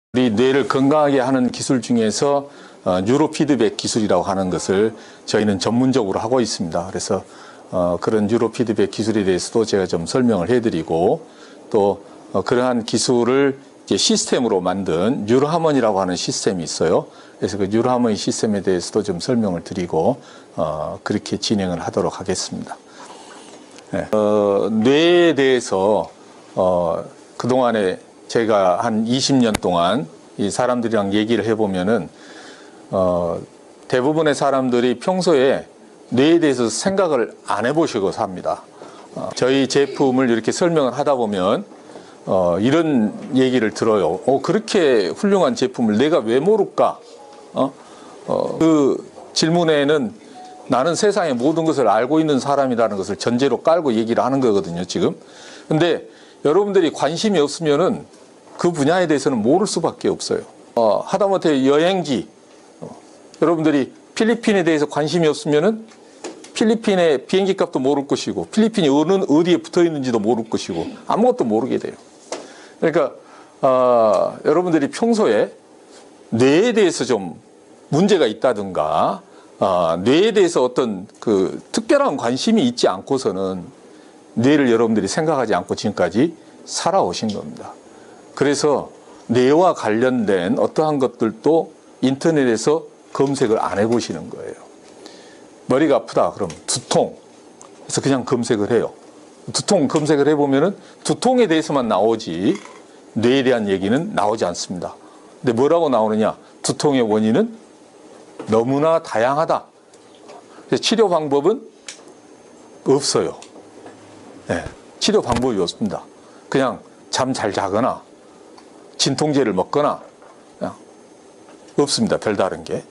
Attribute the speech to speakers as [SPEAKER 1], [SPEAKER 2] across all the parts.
[SPEAKER 1] 우리 뇌를 건강하게 하는 기술 중에서 뉴로 피드백 기술이라고 하는 것을 저희는 전문적으로 하고 있습니다. 그래서 그런 뉴로 피드백 기술에 대해서도 제가 좀 설명을 해드리고 또 그러한 기술을 이제 시스템으로 만든 뉴로하모니라고 하는 시스템이 있어요. 그래서 그 뉴로하모니 시스템에 대해서도 좀 설명을 드리고 그렇게 진행을 하도록 하겠습니다. 네. 뇌에 대해서 그동안에 제가 한 20년 동안 이 사람들이랑 얘기를 해보면은 대부분의 사람들이 평소에 뇌에 대해서 생각을 안 해보시고 삽니다. 저희 제품을 이렇게 설명을 하다 보면 이런 얘기를 들어요. 그렇게 훌륭한 제품을 내가 왜 모를까? 그 질문에는 나는 세상의 모든 것을 알고 있는 사람이라는 것을 전제로 깔고 얘기를 하는 거거든요, 지금. 근데 여러분들이 관심이 없으면은 그 분야에 대해서는 모를 수밖에 없어요. 하다못해 여행지, 여러분들이 필리핀에 대해서 관심이 없으면은 필리핀의 비행기 값도 모를 것이고, 필리핀이 어디에 붙어 있는지도 모를 것이고, 아무것도 모르게 돼요. 그러니까, 여러분들이 평소에 뇌에 대해서 좀 문제가 있다든가, 뇌에 대해서 어떤 그 특별한 관심이 있지 않고서는 뇌를 여러분들이 생각하지 않고 지금까지 살아오신 겁니다. 그래서 뇌와 관련된 어떠한 것들도 인터넷에서 검색을 안 해보시는 거예요. 머리가 아프다 그럼 두통, 그래서 그냥 검색을 해요. 두통 검색을 해보면은 두통에 대해서만 나오지 뇌에 대한 얘기는 나오지 않습니다. 근데 뭐라고 나오느냐? 두통의 원인은 너무나 다양하다. 치료 방법은 없어요. 네, 치료 방법이 없습니다. 그냥 잠 잘 자거나 진통제를 먹거나 그냥 없습니다. 별다른 게.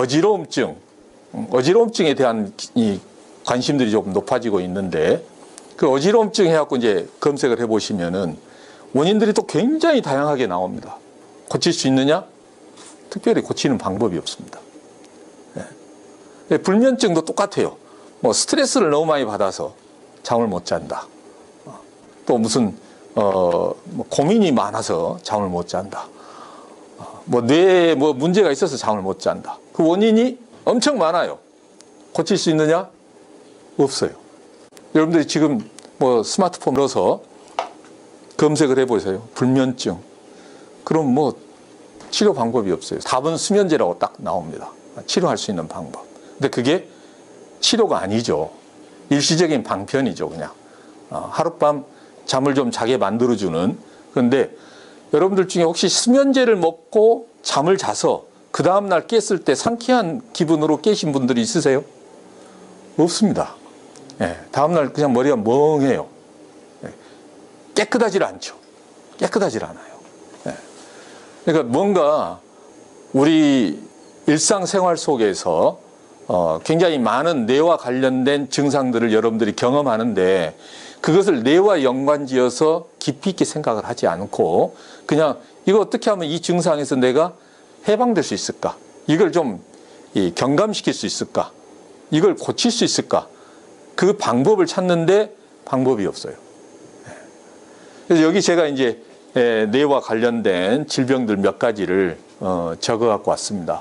[SPEAKER 1] 어지러움증에 대한 이 관심들이 조금 높아지고 있는데 그 어지러움증 해갖고 이제 검색을 해보시면은 원인들이 또 굉장히 다양하게 나옵니다. 고칠 수 있느냐? 특별히 고치는 방법이 없습니다. 네. 불면증도 똑같아요. 뭐 스트레스를 너무 많이 받아서 잠을 못 잔다. 또 무슨 뭐 고민이 많아서 잠을 못 잔다. 뭐 뇌에 뭐 문제가 있어서 잠을 못 잔다. 그 원인이 엄청 많아요. 고칠 수 있느냐? 없어요. 여러분들이 지금 뭐 스마트폰 넣어서 검색을 해보세요. 불면증. 그럼 뭐 치료 방법이 없어요. 답은 수면제라고 딱 나옵니다. 치료할 수 있는 방법. 근데 그게 치료가 아니죠. 일시적인 방편이죠, 그냥. 하룻밤 잠을 좀 자게 만들어주는. 그런데 여러분들 중에 혹시 수면제를 먹고 잠을 자서 그 다음날 깼을 때 상쾌한 기분으로 깨신 분들이 있으세요? 없습니다. 네, 다음날 그냥 머리가 멍해요. 네, 깨끗하지 않죠. 깨끗하지 않아요. 네. 그러니까 뭔가 우리 일상생활 속에서 굉장히 많은 뇌와 관련된 증상들을 여러분들이 경험하는데 그것을 뇌와 연관지어서 깊이 있게 생각을 하지 않고 그냥 이거 어떻게 하면 이 증상에서 내가 해방될 수 있을까? 이걸 좀 경감시킬 수 있을까? 이걸 고칠 수 있을까? 그 방법을 찾는데 방법이 없어요. 그래서 여기 제가 이제 뇌와 관련된 질병들 몇 가지를 적어 갖고 왔습니다.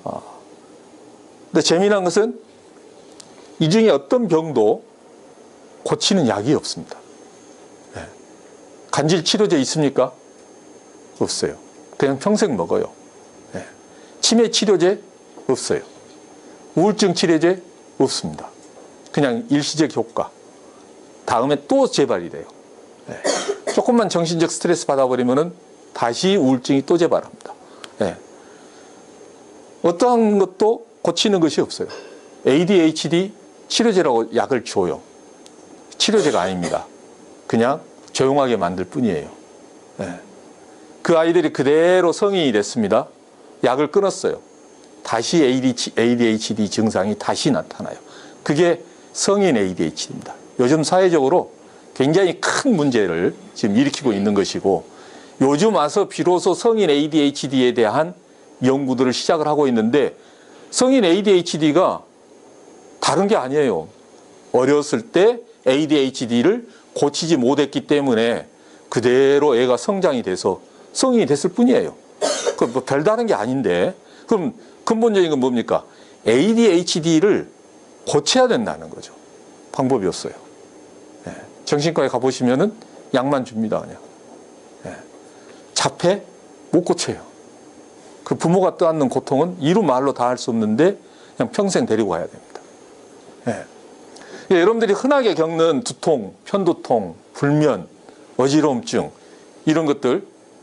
[SPEAKER 1] 근데 재미난 것은 이 중에 어떤 병도 고치는 약이 없습니다. 네. 간질 치료제 있습니까? 없어요. 그냥 평생 먹어요. 네. 치매 치료제 없어요. 우울증 치료제 없습니다. 그냥 일시적 효과. 다음에 또 재발이 돼요. 네. 조금만 정신적 스트레스 받아버리면은 다시 우울증이 또 재발합니다. 네. 어떠한 것도 고치는 것이 없어요. ADHD 치료제라고 약을 줘요. 치료제가 아닙니다. 그냥 조용하게 만들 뿐이에요. 네. 그 아이들이 그대로 성인이 됐습니다. 약을 끊었어요. 다시 ADHD 증상이 다시 나타나요. 그게 성인 ADHD입니다. 요즘 사회적으로 굉장히 큰 문제를 지금 일으키고 있는 것이고 요즘 와서 비로소 성인 ADHD에 대한 연구들을 시작을 하고 있는데 성인 ADHD가 다른 게 아니에요. 어렸을 때 ADHD를 고치지 못했기 때문에 그대로 애가 성장이 돼서 성인이 됐을 뿐이에요. 그 뭐 별다른 게 아닌데, 그럼 근본적인 건 뭡니까? ADHD를 고쳐야 된다는 거죠. 방법이 없어요. 예. 정신과에 가보시면은 약만 줍니다, 그냥. 예. 자폐 못 고쳐요. 그 부모가 떠안는 고통은 이루 말로 다 할 수 없는데 그냥 평생 데리고 가야 됩니다. 예. 예, 여러분들이 흔하게 겪는 두통, 편두통, 불면, 어지러움증 이런 것들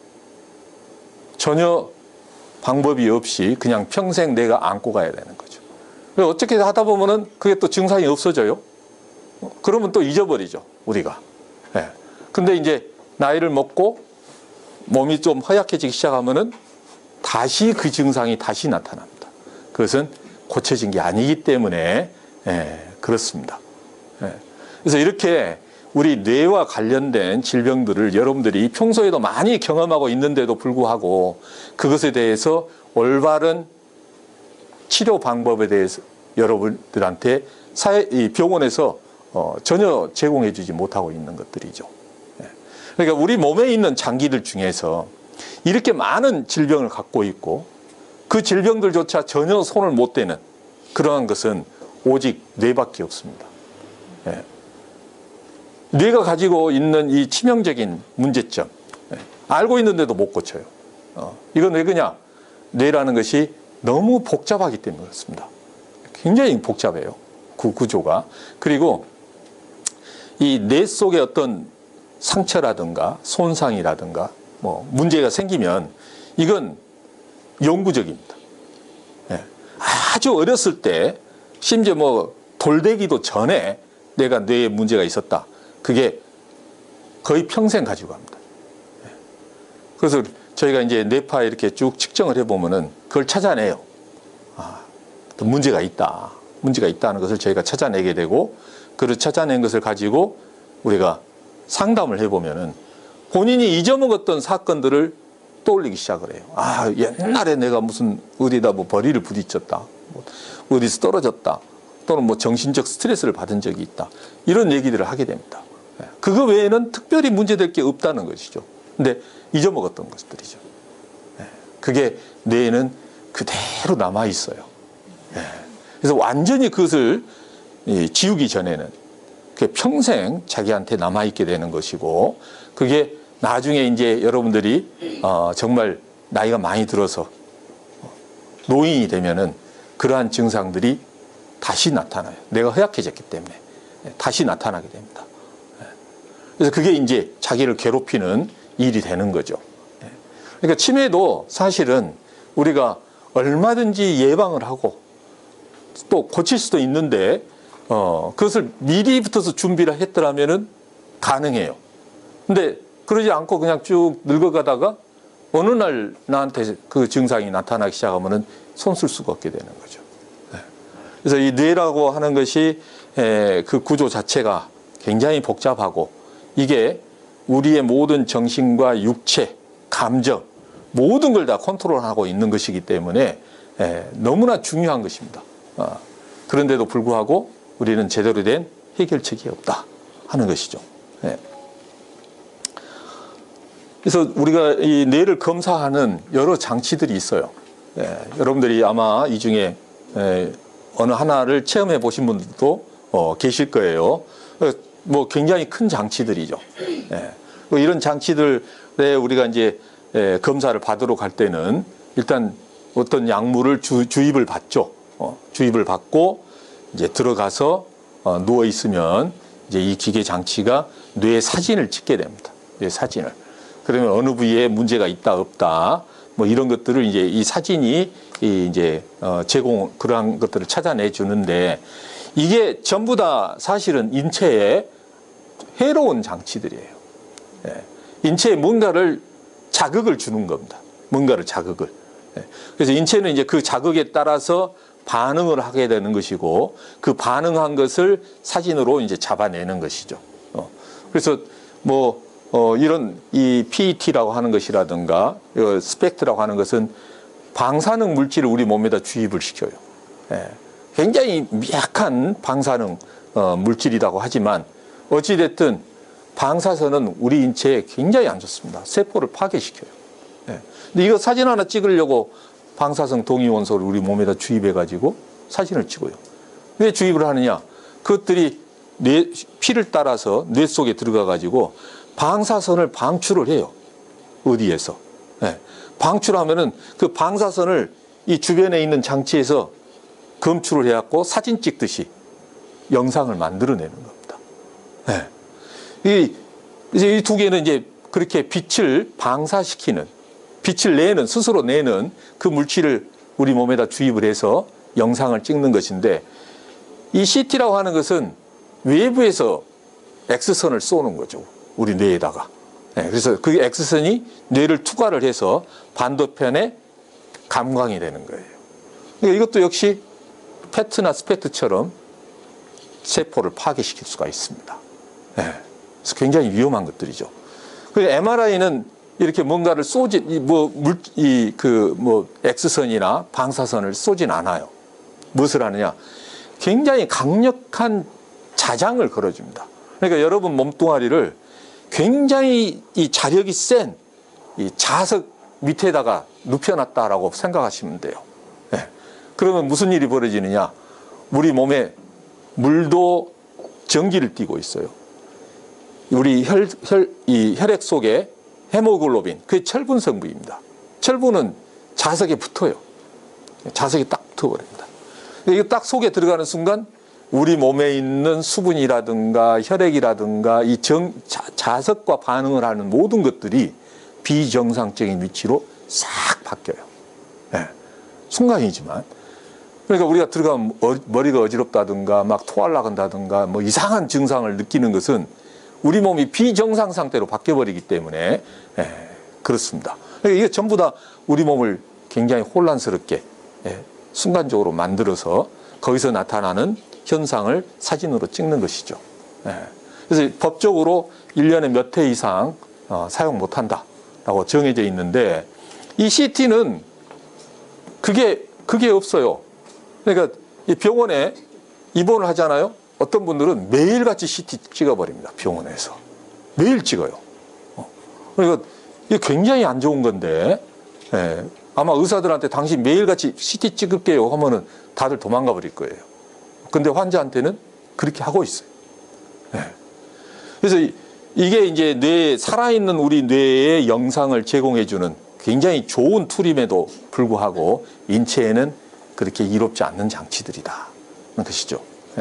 [SPEAKER 1] 전혀 방법이 없이 그냥 평생 내가 안고 가야 되는 거죠. 어떻게 하다 보면은 그게 또 증상이 없어져요. 그러면 또 잊어버리죠, 우리가. 예. 근데 이제 나이를 먹고 몸이 좀 허약해지기 시작하면은 다시 그 증상이 다시 나타납니다. 그것은 고쳐진 게 아니기 때문에 그렇습니다. 예. 그래서 이렇게 우리 뇌와 관련된 질병들을 여러분들이 평소에도 많이 경험하고 있는데도 불구하고 그것에 대해서 올바른 치료 방법에 대해서 여러분들한테 이 병원에서 전혀 제공해 주지 못하고 있는 것들이죠. 예. 그러니까 우리 몸에 있는 장기들 중에서 이렇게 많은 질병을 갖고 있고 그 질병들조차 전혀 손을 못 대는 그러한 것은 오직 뇌밖에 없습니다. 예. 뇌가 가지고 있는 이 치명적인 문제점, 알고 있는데도 못 고쳐요. 이건 왜 그러냐? 뇌라는 것이 너무 복잡하기 때문에 그렇습니다. 굉장히 복잡해요. 그 구조가. 그리고 이 뇌 속에 어떤 상처라든가 손상이라든가 뭐 문제가 생기면 이건 영구적입니다. 아주 어렸을 때 심지어 뭐 돌되기도 전에 내가 뇌에 문제가 있었다. 그게 거의 평생 가지고 갑니다. 그래서 저희가 이제 뇌파 이렇게 쭉 측정을 해보면은 그걸 찾아내요. 또 문제가 있다. 문제가 있다는 것을 저희가 찾아내게 되고, 그를 찾아낸 것을 가지고 우리가 상담을 해보면은 본인이 잊어먹었던 사건들을 떠올리기 시작을 해요. 옛날에 내가 무슨 어디다 뭐 벌이를 부딪혔다. 어디서 떨어졌다. 또는 뭐 정신적 스트레스를 받은 적이 있다. 이런 얘기들을 하게 됩니다. 그거 외에는 특별히 문제될 게 없다는 것이죠. 근데 잊어먹었던 것들이죠. 그게 뇌에는 그대로 남아 있어요. 그래서 완전히 그것을 지우기 전에는 그게 평생 자기한테 남아 있게 되는 것이고, 그게 나중에 이제 여러분들이 정말 나이가 많이 들어서 노인이 되면은 그러한 증상들이 다시 나타나요. 뇌가 허약해졌기 때문에 다시 나타나게 됩니다. 그래서 그게 이제 자기를 괴롭히는 일이 되는 거죠. 그러니까 치매도 사실은 우리가 얼마든지 예방을 하고 또 고칠 수도 있는데 그것을 미리부터서 준비를 했더라면은 가능해요. 근데 그러지 않고 그냥 쭉 늙어가다가 어느 날 나한테 그 증상이 나타나기 시작하면은 손 쓸 수가 없게 되는 거죠. 그래서 이 뇌라고 하는 것이 그 구조 자체가 굉장히 복잡하고, 이게 우리의 모든 정신과 육체, 감정 모든 걸 다 컨트롤하고 있는 것이기 때문에 너무나 중요한 것입니다. 그런데도 불구하고 우리는 제대로 된 해결책이 없다 하는 것이죠. 그래서 우리가 이 뇌를 검사하는 여러 장치들이 있어요. 여러분들이 아마 이 중에 어느 하나를 체험해 보신 분들도 계실 거예요. 뭐 굉장히 큰 장치들이죠. 이런 장치들에 우리가 이제 검사를 받으러 갈 때는 일단 어떤 약물을 주입을 받죠. 주입을 받고 이제 들어가서 누워 있으면 이제 이 기계 장치가 뇌 사진을 찍게 됩니다. 뇌 사진을. 그러면 어느 부위에 문제가 있다 없다 뭐 이런 것들을 이제 이 사진이 이제 그러한 것들을 찾아내 주는데, 이게 전부 다 사실은 인체에 해로운 장치들이에요. 인체에 뭔가를 자극을 주는 겁니다. 뭔가를 자극을. 그래서 인체는 이제 그 자극에 따라서 반응을 하게 되는 것이고, 그 반응한 것을 사진으로 이제 잡아내는 것이죠. 그래서 뭐 이런 이 PET라고 하는 것이라든가 스펙트라고 하는 것은 방사능 물질을 우리 몸에다 주입을 시켜요. 굉장히 약한 방사능 물질이라고 하지만 어찌됐든 방사선은 우리 인체에 굉장히 안 좋습니다. 세포를 파괴시켜요. 예. 근데 이거 사진 하나 찍으려고 방사성 동위원소를 우리 몸에다 주입해가지고 사진을 찍어요. 왜 주입을 하느냐? 그것들이 피를 따라서 뇌 속에 들어가가지고 방사선을 방출을 해요. 어디에서? 예. 방출하면은 그 방사선을 이 주변에 있는 장치에서 검출을 해갖고 사진 찍듯이 영상을 만들어내는 겁니다. 예. 이 두 개는 이제 그렇게 빛을 방사시키는, 빛을 내는, 스스로 내는 그 물질을 우리 몸에다 주입을 해서 영상을 찍는 것인데, 이 CT라고 하는 것은 외부에서 X선을 쏘는 거죠. 우리 뇌에다가. 그래서 그 X선이 뇌를 투과를 해서 반대편에 감광이 되는 거예요. 그러니까 이것도 역시 페트나 스페트처럼 세포를 파괴시킬 수가 있습니다. 그래서 굉장히 위험한 것들이죠. 그리고 MRI는 이렇게 뭔가를 X선이나 방사선을 쏘진 않아요. 무엇을 하느냐? 굉장히 강력한 자장을 걸어줍니다. 그러니까 여러분 몸뚱아리를 굉장히 이 자력이 센 이 자석 밑에다가 눕혀놨다라고 생각하시면 돼요. 그러면 무슨 일이 벌어지느냐? 우리 몸에 물도 전기를 띠고 있어요. 우리 혈액 속에 헤모글로빈, 그게 철분 성분입니다. 철분은 자석에 붙어요. 자석에 딱 붙어버립니다. 이거 딱 속에 들어가는 순간 우리 몸에 있는 수분이라든가 혈액이라든가 이 자석과 반응을 하는 모든 것들이 비정상적인 위치로 싹 바뀌어요. 순간이지만. 그러니까 우리가 들어가면 머리가 어지럽다든가 막 토할 나간다든가 뭐 이상한 증상을 느끼는 것은 우리 몸이 비정상 상태로 바뀌어버리기 때문에 그렇습니다. 그러니까 이게 전부 다 우리 몸을 굉장히 혼란스럽게 순간적으로 만들어서 거기서 나타나는 현상을 사진으로 찍는 것이죠. 그래서 법적으로 1년에 몇 회 이상 사용 못한다라고 정해져 있는데, 이 CT는 그게 없어요. 그러니까 이 병원에 입원을 하잖아요. 어떤 분들은 매일같이 CT 찍어버립니다. 병원에서. 매일 찍어요. 그러니까 이게 굉장히 안 좋은 건데, 아마 의사들한테 당신 매일같이 CT 찍을게요 하면은 다들 도망가 버릴 거예요. 근데 환자한테는 그렇게 하고 있어요. 그래서 이게 이제 살아있는 우리 뇌의 영상을 제공해주는 굉장히 좋은 툴임에도 불구하고 인체에는 그렇게 이롭지 않는 장치들이다. 그런 것이죠.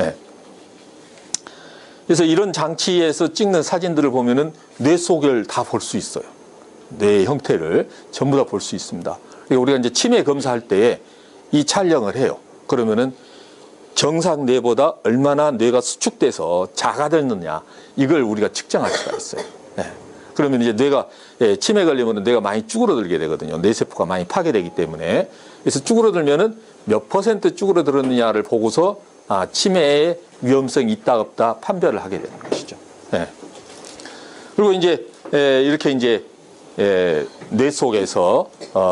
[SPEAKER 1] 그래서 이런 장치에서 찍는 사진들을 보면은 뇌 속을 다 볼 수 있어요. 뇌의 형태를 전부 다 볼 수 있습니다. 우리가 이제 치매 검사할 때에 이 촬영을 해요. 그러면은 정상 뇌보다 얼마나 뇌가 수축돼서 작아졌느냐, 이걸 우리가 측정할 수가 있어요. 그러면 이제 뇌가 치매 걸리면 뇌가 많이 쭈그러들게 되거든요. 뇌세포가 많이 파괴되기 때문에. 그래서 쭈그러들면은 몇 % 쭈그러들었느냐를 보고서 치매의 위험성이 있다 없다 판별을 하게 되는 것이죠. 그리고 이제 이렇게 이제 뇌 속에서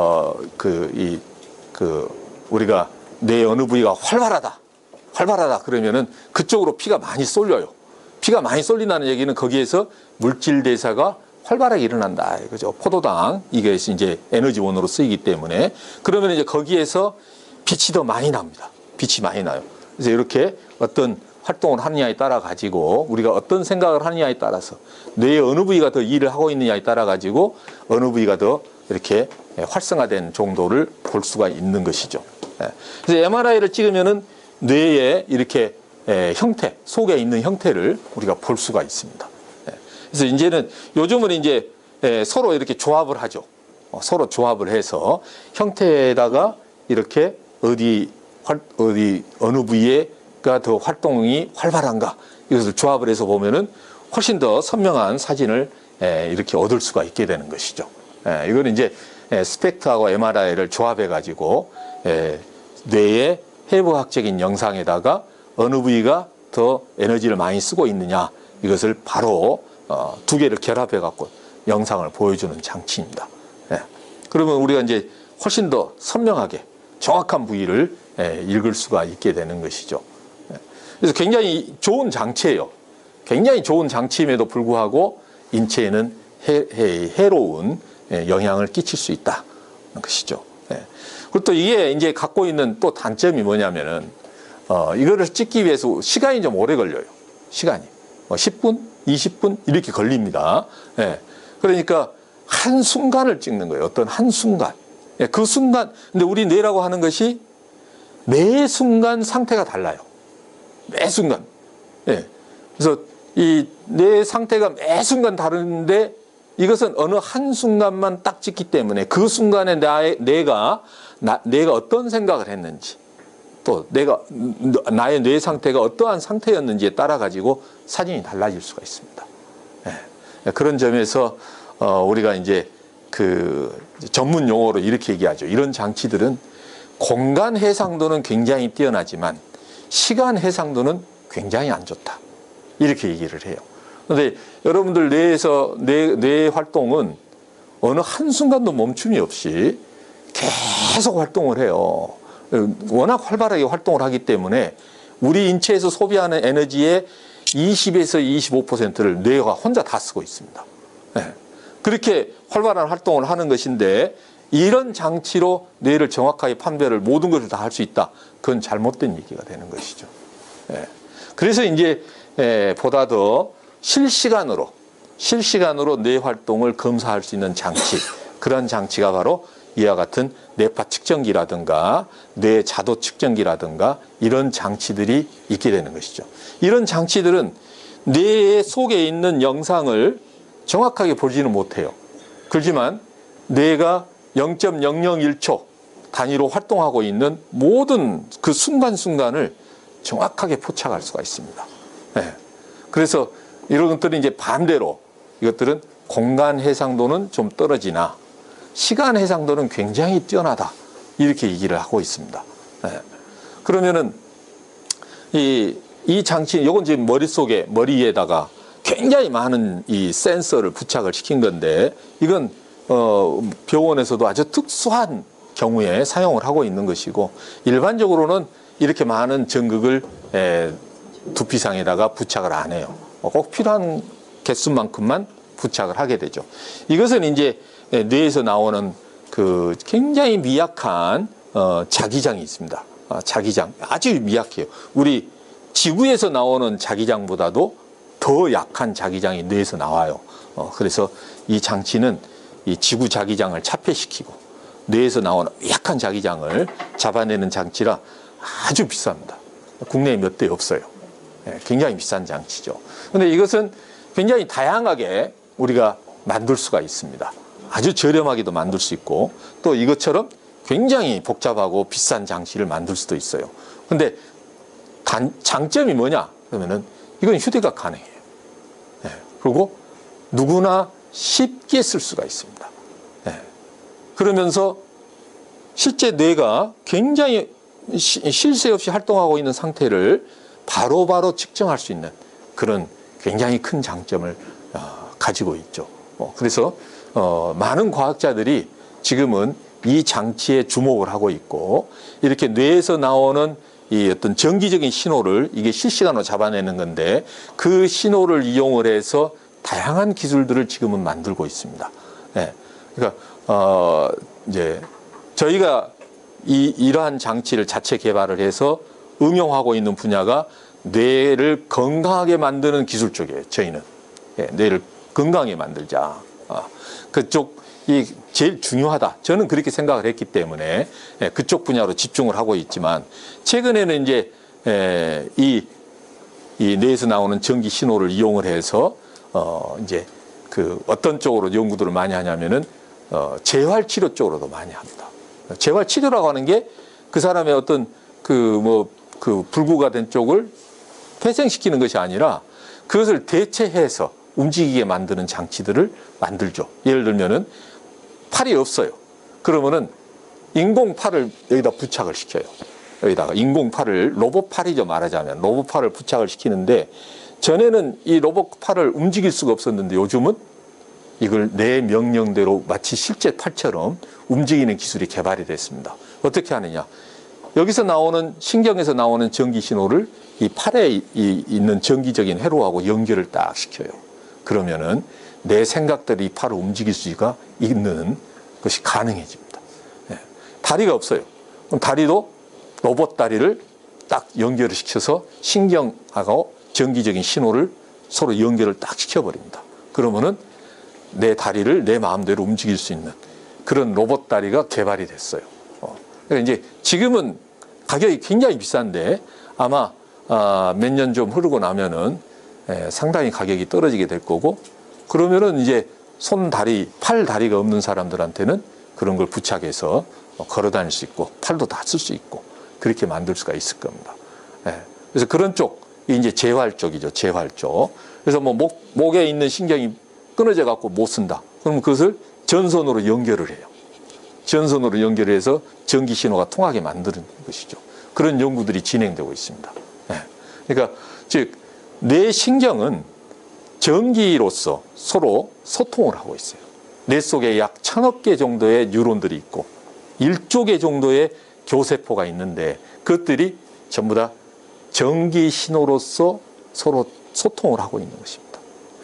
[SPEAKER 1] 우리가 뇌 어느 부위가 활발하다 그러면은 그쪽으로 피가 많이 쏠려요. 피가 많이 쏠린다는 얘기는 거기에서 물질 대사가 활발하게 일어난다. 그죠? 포도당, 이게 이제 에너지원으로 쓰이기 때문에. 그러면 이제 거기에서 빛이 더 많이 납니다. 빛이 많이 나요. 그래서 이렇게 어떤 활동을 하느냐에 따라 가지고 우리가 어떤 생각을 하느냐에 따라서 뇌의 어느 부위가 더 일을 하고 있느냐에 따라 가지고 어느 부위가 더 이렇게 활성화된 정도를 볼 수가 있는 것이죠. 그래서 MRI를 찍으면은 뇌의 이렇게 형태, 속에 있는 형태를 우리가 볼 수가 있습니다. 그래서 이제는 요즘은 이제 서로 이렇게 조합을 하죠. 서로 조합을 해서 형태에다가 이렇게 어느 부위가 더 활동이 활발한가, 이것을 조합을 해서 보면은 훨씬 더 선명한 사진을 이렇게 얻을 수가 있게 되는 것이죠. 이거는 이제 스펙트하고 MRI를 조합해 가지고 뇌의 해부학적인 영상에다가 어느 부위가 더 에너지를 많이 쓰고 있느냐, 이것을 바로 두 개를 결합해 갖고 영상을 보여주는 장치입니다. 그러면 우리가 이제 훨씬 더 선명하게 정확한 부위를 읽을 수가 있게 되는 것이죠. 그래서 굉장히 좋은 장치예요. 굉장히 좋은 장치임에도 불구하고 인체에는 해로운 영향을 끼칠 수 있다는 것이죠. 그리고 또 이게 이제 갖고 있는 또 단점이 뭐냐면은 이거를 찍기 위해서 시간이 좀 오래 걸려요. 시간이 10분, 20분 이렇게 걸립니다. 그러니까 한 순간을 찍는 거예요. 어떤 한 순간. 그 순간, 근데 우리 뇌라고 하는 것이 매 순간 상태가 달라요. 매 순간. 그래서 이 뇌 상태가 매 순간 다른데 이것은 어느 한 순간만 딱 찍기 때문에 그 순간에 내가 어떤 생각을 했는지 또 나의 뇌 상태가 어떠한 상태였는지에 따라 가지고 사진이 달라질 수가 있습니다. 그런 점에서 우리가 이제 그 전문 용어로 이렇게 얘기하죠. 이런 장치들은 공간 해상도는 굉장히 뛰어나지만 시간 해상도는 굉장히 안 좋다. 이렇게 얘기를 해요. 그런데 여러분들 뇌에서 뇌 활동은 어느 한순간도 멈춤이 없이 계속 활동을 해요. 워낙 활발하게 활동을 하기 때문에 우리 인체에서 소비하는 에너지의 20에서 25%를 뇌가 혼자 다 쓰고 있습니다. 그렇게 활발한 활동을 하는 것인데 이런 장치로 뇌를 정확하게 판별을 모든 것을 다 할 수 있다. 그건 잘못된 얘기가 되는 것이죠. 그래서 이제 보다 더 실시간으로 뇌 활동을 검사할 수 있는 장치, 그런 장치가 바로 이와 같은 뇌파 측정기라든가 뇌 자도 측정기라든가 이런 장치들이 있게 되는 것이죠. 이런 장치들은 뇌 속에 있는 영상을 정확하게 보지는 못해요. 그렇지만 뇌가 0.001초 단위로 활동하고 있는 모든 그 순간순간을 정확하게 포착할 수가 있습니다. 그래서 이런 것들은 이제 반대로 이것들은 공간 해상도는 좀 떨어지나 시간 해상도는 굉장히 뛰어나다. 이렇게 얘기를 하고 있습니다. 그러면은 이 장치, 이건 이제 머리에다가 굉장히 많은 이 센서를 부착을 시킨 건데 이건 병원에서도 아주 특수한 경우에 사용을 하고 있는 것이고 일반적으로는 이렇게 많은 전극을 두피상에다가 부착을 안 해요. 꼭 필요한 개수만큼만 부착을 하게 되죠. 이것은 이제 뇌에서 나오는 그 굉장히 미약한 자기장이 있습니다. 자기장 아주 미약해요. 우리 지구에서 나오는 자기장보다도 더 약한 자기장이 뇌에서 나와요. 그래서 이 장치는 이 지구 자기장을 차폐시키고 뇌에서 나오는 약한 자기장을 잡아내는 장치라 아주 비쌉니다. 국내에 몇 대 없어요. 굉장히 비싼 장치죠. 그런데 이것은 굉장히 다양하게 우리가 만들 수가 있습니다. 아주 저렴하게도 만들 수 있고 또 이것처럼 굉장히 복잡하고 비싼 장치를 만들 수도 있어요. 그런데 장점이 뭐냐? 그러면은 이건 휴대가 가능해요. 그리고 누구나 쉽게 쓸 수가 있습니다. 그러면서 실제 뇌가 굉장히 쉴 새 없이 활동하고 있는 상태를 바로바로 측정할 수 있는 그런 굉장히 큰 장점을 가지고 있죠. 그래서 많은 과학자들이 지금은 이 장치에 주목을 하고 있고 이렇게 뇌에서 나오는 이 어떤 정기적인 신호를 이게 실시간으로 잡아내는 건데 그 신호를 이용을 해서 다양한 기술들을 지금은 만들고 있습니다. 그러니까 이제 저희가 이러한 장치를 자체 개발을 해서 응용하고 있는 분야가 뇌를 건강하게 만드는 기술 쪽이에요. 저희는 뇌를 건강하게 만들자. 그쪽이 제일 중요하다. 저는 그렇게 생각을 했기 때문에 그쪽 분야로 집중을 하고 있지만 최근에는 이제 이 뇌에서 나오는 전기 신호를 이용을 해서 이제 그 어떤 쪽으로 연구들을 많이 하냐면은 재활 치료 쪽으로도 많이 합니다. 재활 치료라고 하는 게 그 사람의 어떤 그 불구가 된 쪽을 회생시키는 것이 아니라 그것을 대체해서 움직이게 만드는 장치들을 만들죠. 예를 들면은 팔이 없어요. 그러면은 인공팔을 여기다 부착을 시켜요. 여기다가 인공팔을 로봇팔이죠. 말하자면 로봇팔을 부착을 시키는데 전에는 이 로봇팔을 움직일 수가 없었는데 요즘은 이걸 내 명령대로 마치 실제 팔처럼 움직이는 기술이 개발이 됐습니다. 어떻게 하느냐? 여기서 나오는 신경에서 나오는 전기 신호를 이 팔에 있는 전기적인 회로하고 연결을 딱 시켜요. 그러면은 내 생각대로 이 팔을 움직일 수가 있는 것이 가능해집니다. 예. 다리가 없어요. 그럼 다리도 로봇 다리를 딱 연결을 시켜서 신경하고 전기적인 신호를 서로 연결을 딱 시켜버립니다. 그러면은 내 다리를 내 마음대로 움직일 수 있는 그런 로봇 다리가 개발이 됐어요. 그러니까 이제 지금은 가격이 굉장히 비싼데 아마 몇 년 좀 흐르고 나면은 상당히 가격이 떨어지게 될 거고, 그러면은 이제 손 다리, 팔 다리가 없는 사람들한테는 그런 걸 부착해서 걸어 다닐 수 있고 팔도 다 쓸 수 있고 그렇게 만들 수가 있을 겁니다. 그래서 그런 쪽이 이제 재활 쪽이죠. 재활 쪽. 그래서 뭐 목에 있는 신경이 끊어져 갖고 못 쓴다. 그러면 그것을 전선으로 연결을 해요. 전선으로 연결해서 전기 신호가 통하게 만드는 것이죠. 그런 연구들이 진행되고 있습니다. 그러니까 즉 뇌 신경은 전기로서 서로 소통을 하고 있어요. 뇌 속에 약 1000억 개 정도의 뉴런들이 있고 1조 개 정도의 교세포가 있는데 그것들이 전부 다 전기 신호로서 서로 소통을 하고 있는 것입니다.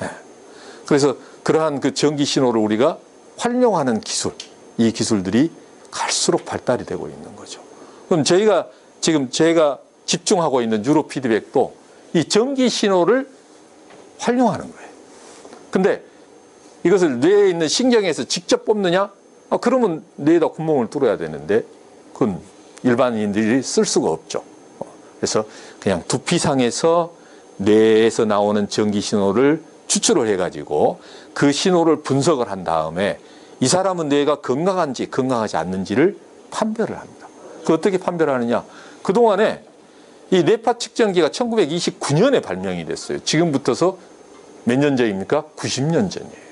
[SPEAKER 1] 그래서 그러한 그 전기 신호를 우리가 활용하는 기술, 이 기술들이 갈수록 발달이 되고 있는 거죠. 그럼 저희가 지금 제가 집중하고 있는 뉴로 피드백도 이 전기 신호를 활용하는 거예요. 근데 이것을 뇌에 있는 신경에서 직접 뽑느냐? 그러면 뇌에다 구멍을 뚫어야 되는데 그건 일반인들이 쓸 수가 없죠. 그래서 그냥 두피상에서 뇌에서 나오는 전기 신호를 추출을 해가지고 그 신호를 분석을 한 다음에 이 사람은 뇌가 건강한지 건강하지 않는지를 판별을 합니다. 그 어떻게 판별하느냐? 그동안에 이 뇌파 측정기가 1929년에 발명이 됐어요. 지금부터서 몇 년 전입니까? 90년 전이에요.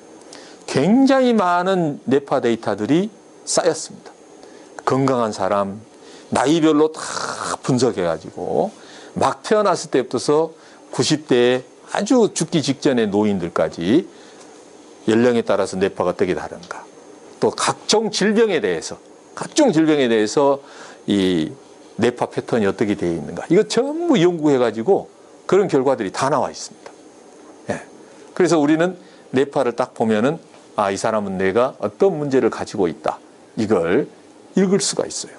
[SPEAKER 1] 굉장히 많은 뇌파 데이터들이 쌓였습니다. 건강한 사람, 나이별로 다 분석해가지고 막 태어났을 때부터 90대에 아주 죽기 직전의 노인들까지 연령에 따라서 뇌파가 어떻게 다른가, 또 각종 질병에 대해서 이 뇌파 패턴이 어떻게 되어 있는가, 이거 전부 연구해가지고 그런 결과들이 다 나와 있습니다. 그래서 우리는 뇌파를 딱 보면은 이 사람은 뇌가 어떤 문제를 가지고 있다, 이걸 읽을 수가 있어요.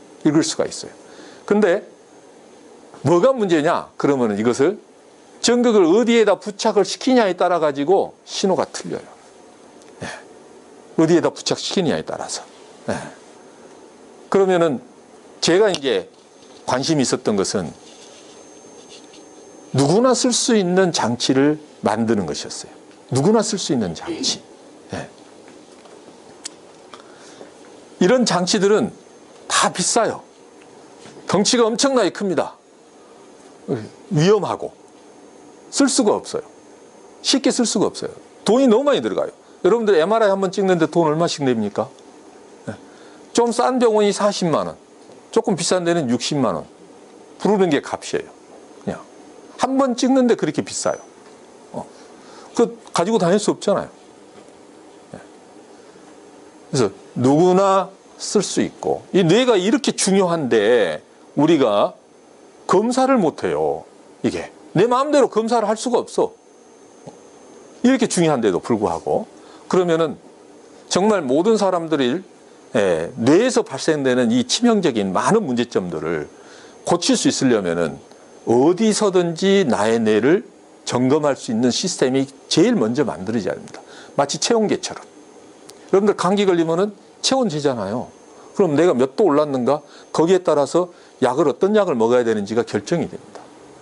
[SPEAKER 1] 근데 뭐가 문제냐? 그러면 이것을 전극을 어디에다 부착을 시키냐에 따라 가지고 신호가 틀려요. 어디에다 부착시키냐에 따라서. 그러면은 제가 이제 관심이 있었던 것은 누구나 쓸 수 있는 장치를 만드는 것이었어요. 누구나 쓸 수 있는 장치. 이런 장치들은 다 비싸요. 덩치가 엄청나게 큽니다. 위험하고 쓸 수가 없어요. 쉽게 쓸 수가 없어요. 돈이 너무 많이 들어가요. 여러분들 MRI 한번 찍는데 돈 얼마씩 냅니까? 좀 싼 병원이 40만 원, 조금 비싼 데는 60만 원. 부르는 게 값이에요. 그냥 한 번 찍는데 그렇게 비싸요. 그 가지고 다닐 수 없잖아요. 그래서 누구나 쓸 수 있고, 이 뇌가 이렇게 중요한데 우리가 검사를 못 해요. 이게 내 마음대로 검사를 할 수가 없어. 이렇게 중요한데도 불구하고. 그러면은 정말 모든 사람들이 뇌에서 발생되는 이 치명적인 많은 문제점들을 고칠 수 있으려면은 어디서든지 나의 뇌를 점검할 수 있는 시스템이 제일 먼저 만들어져야 합니다. 마치 체온계처럼. 여러분들 감기 걸리면은 체온재잖아요. 그럼 내가 몇 도 올랐는가? 거기에 따라서 어떤 약을 먹어야 되는지가 결정이 됩니다.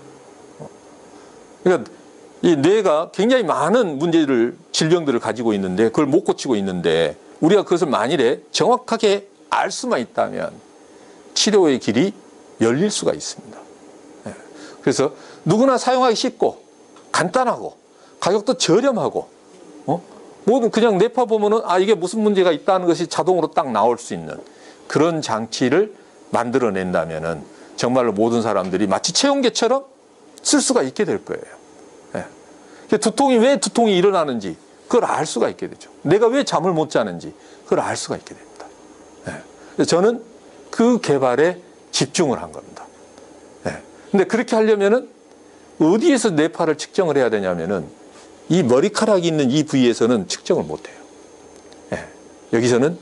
[SPEAKER 1] 그러니까 이 뇌가 굉장히 많은 질병들을 가지고 있는데 그걸 못 고치고 있는데, 우리가 그것을 만일에 정확하게 알 수만 있다면 치료의 길이 열릴 수가 있습니다. 그래서 누구나 사용하기 쉽고 간단하고 가격도 저렴하고, 모든 그냥 뇌파 보면은 이게 무슨 문제가 있다는 것이 자동으로 딱 나올 수 있는 그런 장치를 만들어낸다면은 정말로 모든 사람들이 마치 체온계처럼 쓸 수가 있게 될 거예요. 왜 두통이 일어나는지 그걸 알 수가 있게 되죠. 내가 왜 잠을 못 자는지 그걸 알 수가 있게 됩니다. 저는 그 개발에 집중을 한 겁니다. 근데 그렇게 하려면은 어디에서 뇌파를 측정을 해야 되냐면은 이 머리카락이 있는 이 부위에서는 측정을 못해요. 예. 여기서는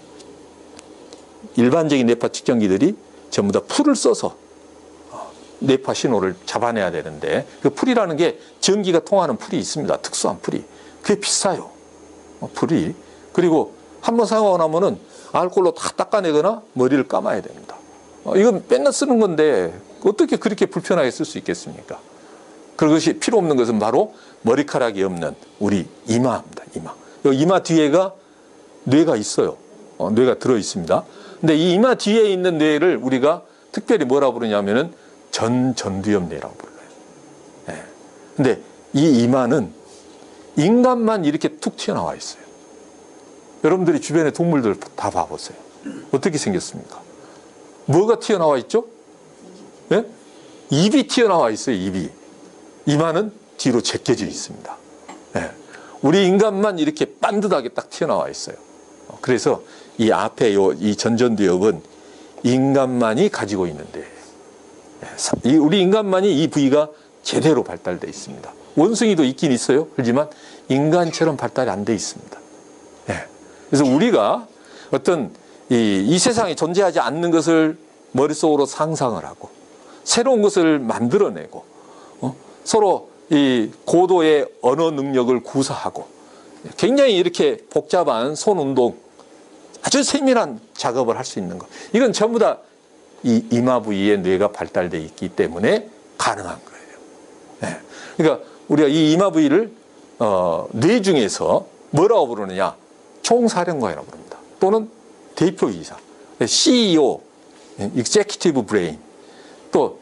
[SPEAKER 1] 일반적인 뇌파 측정기들이 전부 다 풀을 써서 뇌파 신호를 잡아내야 되는데, 그 풀이라는 게 전기가 통하는 풀이 있습니다. 특수한 풀이. 그게 비싸요. 풀이. 그리고 한번 사용하고 나면은 알코올로 다 닦아내거나 머리를 감아야 됩니다. 이건 맨날 쓰는 건데 어떻게 그렇게 불편하게 쓸 수 있겠습니까? 그것이 필요 없는 것은 바로 머리카락이 없는 우리 이마입니다. 이마. 이마 뒤에가 뇌가 있어요. 뇌가 들어 있습니다. 근데 이 이마 뒤에 있는 뇌를 우리가 특별히 뭐라 부르냐면은 전두엽 뇌라고 불러요. 예. 근데 이 이마는 인간만 이렇게 툭 튀어나와 있어요. 여러분들이 주변의 동물들 다 봐보세요. 어떻게 생겼습니까? 뭐가 튀어나와 있죠? 예? 입이 튀어나와 있어요. 입이. 이마는 뒤로 제껴져 있습니다. 예. 우리 인간만 이렇게 반듯하게 딱 튀어나와 있어요. 그래서 이 앞에 이 전두엽은 인간만이 가지고 있는데, 우리 인간만이 이 부위가 제대로 발달되어 있습니다. 원숭이도 있긴 있어요. 하지만 인간처럼 발달이 안 돼 있습니다. 예. 그래서 우리가 어떤 이 세상에 존재하지 않는 것을 머릿속으로 상상을 하고 새로운 것을 만들어내고 서로 이 고도의 언어 능력을 구사하고 굉장히 이렇게 복잡한 손 운동, 아주 세밀한 작업을 할 수 있는 것, 이건 전부 다 이 이마 부위에 뇌가 발달되어 있기 때문에 가능한 거예요. 네. 그러니까 우리가 이 이마 부위를 뇌 중에서 뭐라고 부르느냐? 총사령관이라고 부릅니다. 또는 대표이사, CEO, Executive Brain. 또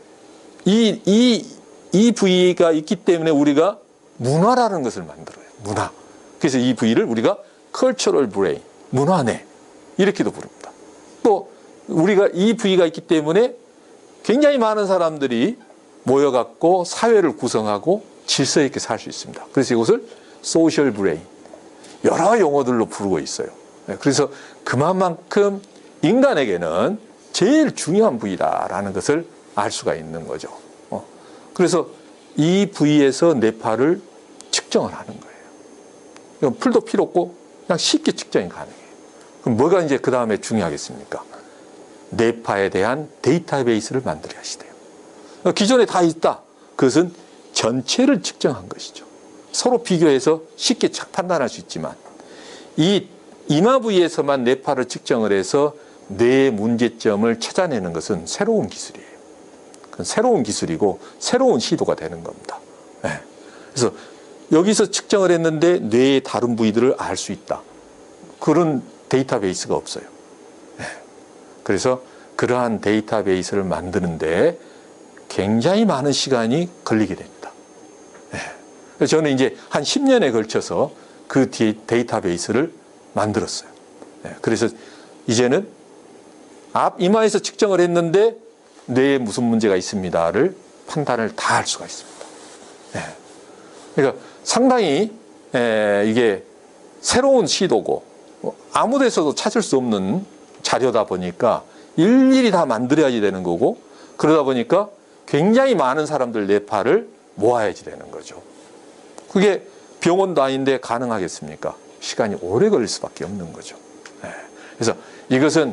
[SPEAKER 1] 이 부위가 있기 때문에 우리가 문화라는 것을 만들어요. 문화. 그래서 이 부위를 우리가 Cultural Brain, 문화뇌 이렇게도 부릅니다. 또 우리가 이 부위가 있기 때문에 굉장히 많은 사람들이 모여갖고 사회를 구성하고 질서 있게 살 수 있습니다. 그래서 이것을 Social Brain, 여러 용어들로 부르고 있어요. 그래서 그만큼 인간에게는 제일 중요한 부위다라는 것을 알 수가 있는 거죠. 그래서 이 부위에서 뇌파를 측정을 하는 거예요. 풀도 필요 없고 그냥 쉽게 측정이 가능해요. 그럼 뭐가 이제 그 다음에 중요하겠습니까? 뇌파에 대한 데이터베이스를 만들어야 하시대요. 기존에 다 있다. 그것은 전체를 측정한 것이죠. 서로 비교해서 쉽게 판단할 수 있지만 이 이마 부위에서만 뇌파를 측정을 해서 뇌의 문제점을 찾아내는 것은 새로운 기술이에요. 그건 새로운 기술이고 새로운 시도가 되는 겁니다. 네. 그래서 여기서 측정을 했는데 뇌의 다른 부위들을 알 수 있다. 그런 데이터베이스가 없어요. 네. 그래서 그러한 데이터베이스를 만드는데 굉장히 많은 시간이 걸리게 됩니다. 네. 그래서 저는 이제 한 10년에 걸쳐서 그 데이터베이스를 만들었어요. 네. 그래서 이제는 앞 이마에서 측정을 했는데 뇌에 무슨 문제가 있습니다를 판단을 다 할 수가 있습니다. 네. 그러니까 상당히 이게 새로운 시도고 아무 데서도 찾을 수 없는 자료다 보니까 일일이 다 만들어야지 되는 거고, 그러다 보니까 굉장히 많은 사람들 뇌파를 모아야지 되는 거죠. 그게 병원도 아닌데 가능하겠습니까? 시간이 오래 걸릴 수밖에 없는 거죠. 네. 그래서 이것은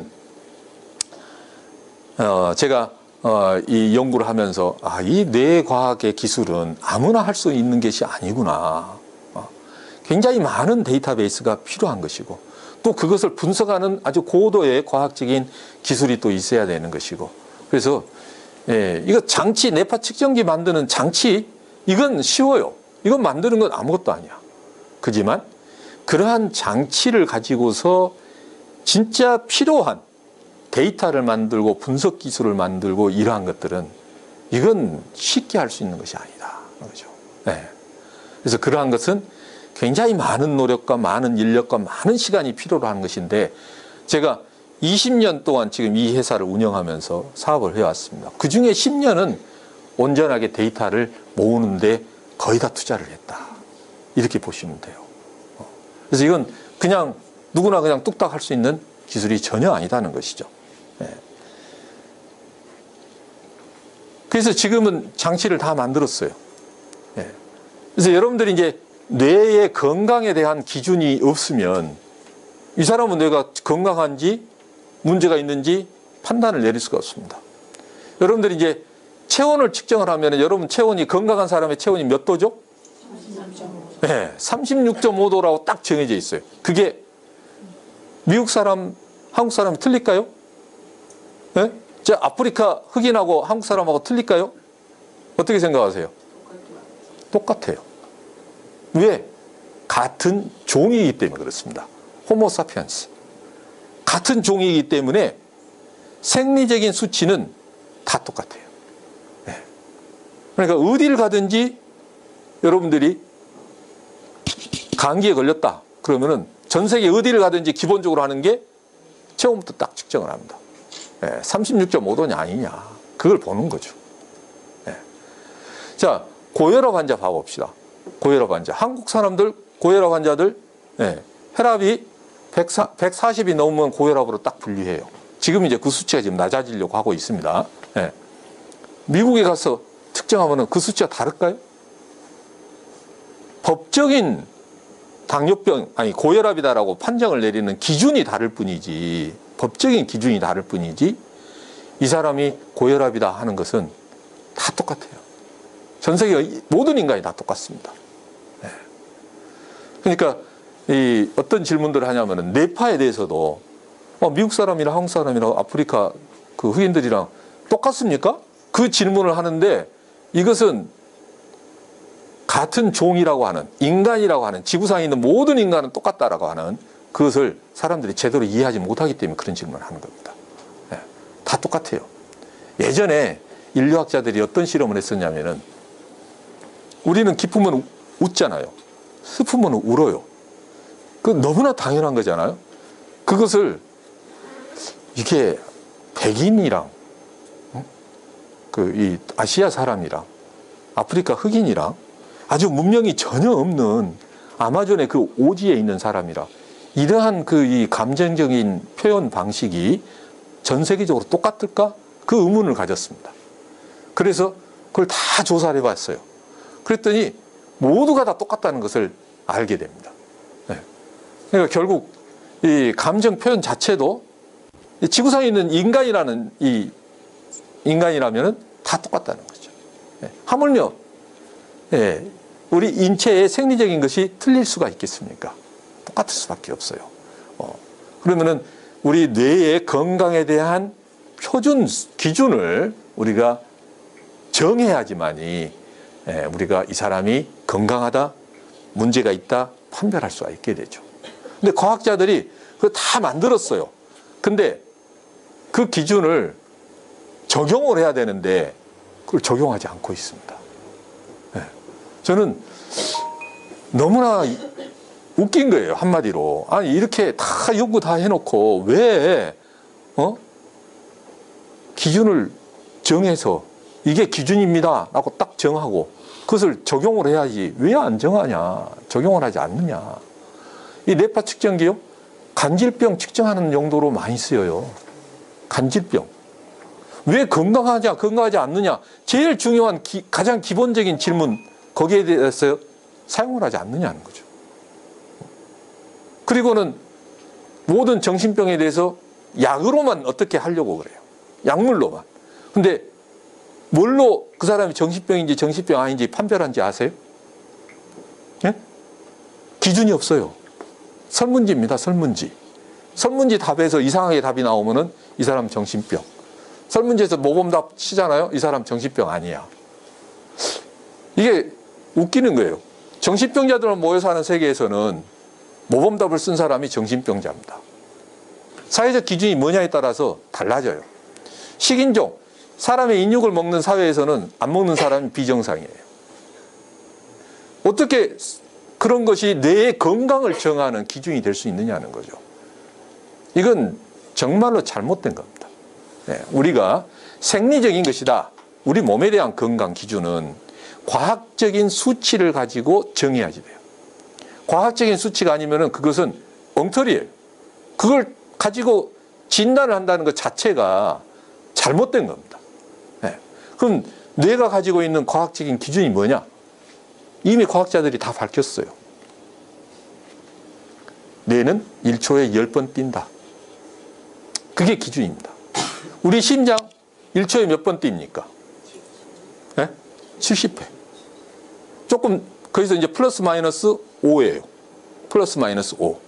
[SPEAKER 1] 제가 이 연구를 하면서 이 뇌과학의 기술은 아무나 할 수 있는 것이 아니구나. 굉장히 많은 데이터베이스가 필요한 것이고 또 그것을 분석하는 아주 고도의 과학적인 기술이 또 있어야 되는 것이고, 그래서 이거 장치, 뇌파 측정기 만드는 장치, 이건 쉬워요. 이건 만드는 건 아무것도 아니야. 그지만 그러한 장치를 가지고서 진짜 필요한 데이터를 만들고 분석 기술을 만들고 이러한 것들은 이건 쉽게 할 수 있는 것이 아니다. 그렇죠? 네. 그래서 그러한 것은 굉장히 많은 노력과 많은 인력과 많은 시간이 필요로 하는 것인데, 제가 20년 동안 지금 이 회사를 운영하면서 사업을 해왔습니다. 그 중에 10년은 온전하게 데이터를 모으는데 거의 다 투자를 했다. 이렇게 보시면 돼요. 그래서 이건 그냥 누구나 그냥 뚝딱 할 수 있는 기술이 전혀 아니다는 것이죠. 네. 그래서 지금은 장치를 다 만들었어요. 네. 그래서 여러분들이 이제 뇌의 건강에 대한 기준이 없으면 이 사람은 뇌가 건강한지 문제가 있는지 판단을 내릴 수가 없습니다. 여러분들이 이제 체온을 측정을 하면 여러분 체온이 건강한 사람의 체온이 몇 도죠? 36.5도. 네, 36.5도라고 딱 정해져 있어요. 그게 미국 사람, 한국 사람이 틀릴까요? 네? 저 아프리카 흑인하고 한국 사람하고 틀릴까요? 어떻게 생각하세요? 똑같아요. 왜? 같은 종이기 때문에 그렇습니다. 호모사피엔스. 같은 종이기 때문에 생리적인 수치는 다 똑같아요. 네. 그러니까 어디를 가든지 여러분들이 감기에 걸렸다 그러면은 전 세계 어디를 가든지 기본적으로 하는 게 체온부터 딱 측정을 합니다. 네. 36.5도냐 아니냐 그걸 보는 거죠. 네. 자, 고혈압 환자 봐봅시다. 고혈압 환자. 한국 사람들 고혈압 환자들 네. 혈압이 140이 넘으면 고혈압으로 딱 분류해요. 지금 이제 그 수치가 지금 낮아지려고 하고 있습니다. 네. 미국에 가서 측정하면 그 수치가 다를까요? 법적인 당뇨병, 아니 고혈압이다라고 판정을 내리는 기준이 다를 뿐이지, 법적인 기준이 다를 뿐이지, 이 사람이 고혈압이다 하는 것은 다 똑같아요. 전 세계 모든 인간이 다 똑같습니다. 네. 그러니까 이 어떤 질문들을 하냐면은 뇌파에 대해서도 미국 사람이랑 한국 사람이랑 아프리카 그 흑인들이랑 똑같습니까? 그 질문을 하는데 이것은 같은 종이라고 하는 인간이라고 하는 지구상에 있는 모든 인간은 똑같다라고 하는 그것을 사람들이 제대로 이해하지 못하기 때문에 그런 질문을 하는 겁니다. 네. 다 똑같아요. 예전에 인류학자들이 어떤 실험을 했었냐면은 우리는 기쁘면 웃잖아요. 슬프면 울어요. 그 너무나 당연한 거잖아요. 그것을 이게 백인이랑 이 아시아 사람이랑 아프리카 흑인이랑 아주 문명이 전혀 없는 아마존의 그 오지에 있는 사람이랑 이러한 이 감정적인 표현 방식이 전 세계적으로 똑같을까? 그 의문을 가졌습니다. 그래서 그걸 다 조사를 해봤어요. 그랬더니 모두가 다 똑같다는 것을 알게 됩니다. 네. 그러니까 결국 이 감정 표현 자체도 지구상에 있는 인간이라는 이 인간이라면은 다 똑같다는 거죠. 네. 하물며 우리 인체의 생리적인 것이 틀릴 수가 있겠습니까? 똑같을 수밖에 없어요. 그러면은 우리 뇌의 건강에 대한 표준 기준을 우리가 정해야지만이 우리가 이 사람이 건강하다, 문제가 있다 판별할 수가 있게 되죠. 근데 과학자들이 그걸 다 만들었어요. 근데 그 기준을 적용을 해야 되는데 그걸 적용하지 않고 있습니다. 저는 너무나 웃긴 거예요. 한마디로. 아니 이렇게 다 연구 다 해놓고 왜 기준을 정해서 이게 기준입니다 라고 딱 정하고 그것을 적용을 해야지 왜 안 정하냐, 적용을 하지 않느냐. 이 뇌파 측정기요, 간질병 측정하는 용도로 많이 쓰여요. 간질병. 왜 건강하냐 건강하지 않느냐, 제일 중요한 가장 기본적인 질문, 거기에 대해서 사용을 하지 않느냐는 거죠. 그리고는 모든 정신병에 대해서 약으로만 어떻게 하려고 그래요. 약물로만. 근데 뭘로 그 사람이 정신병인지 정신병 아닌지 판별한지 아세요? 예? 기준이 없어요. 설문지입니다. 설문지. 설문지 답에서 이상하게 답이 나오면은 이 사람 정신병. 설문지에서 모범답 치잖아요. 이 사람 정신병 아니야. 이게 웃기는 거예요. 정신병자들만 모여서 하는 세계에서는 모범답을 쓴 사람이 정신병자입니다. 사회적 기준이 뭐냐에 따라서 달라져요. 식인종, 사람의 인육을 먹는 사회에서는 안 먹는 사람이 비정상이에요. 어떻게 그런 것이 뇌의 건강을 정하는 기준이 될 수 있느냐는 거죠. 이건 정말로 잘못된 겁니다. 네, 우리가 생리적인 것이다. 우리 몸에 대한 건강 기준은 과학적인 수치를 가지고 정해야지 돼요. 과학적인 수치가 아니면은 그것은 엉터리예요. 그걸 가지고 진단을 한다는 것 자체가 잘못된 겁니다. 네. 그럼 뇌가 가지고 있는 과학적인 기준이 뭐냐? 이미 과학자들이 다 밝혔어요. 뇌는 1초에 10번 뛴다. 그게 기준입니다. 우리 심장 1초에 몇 번 뜁니까? 네? 70회. 조금 거기서 이제 플러스 마이너스 5예요. 플러스 마이너스 5.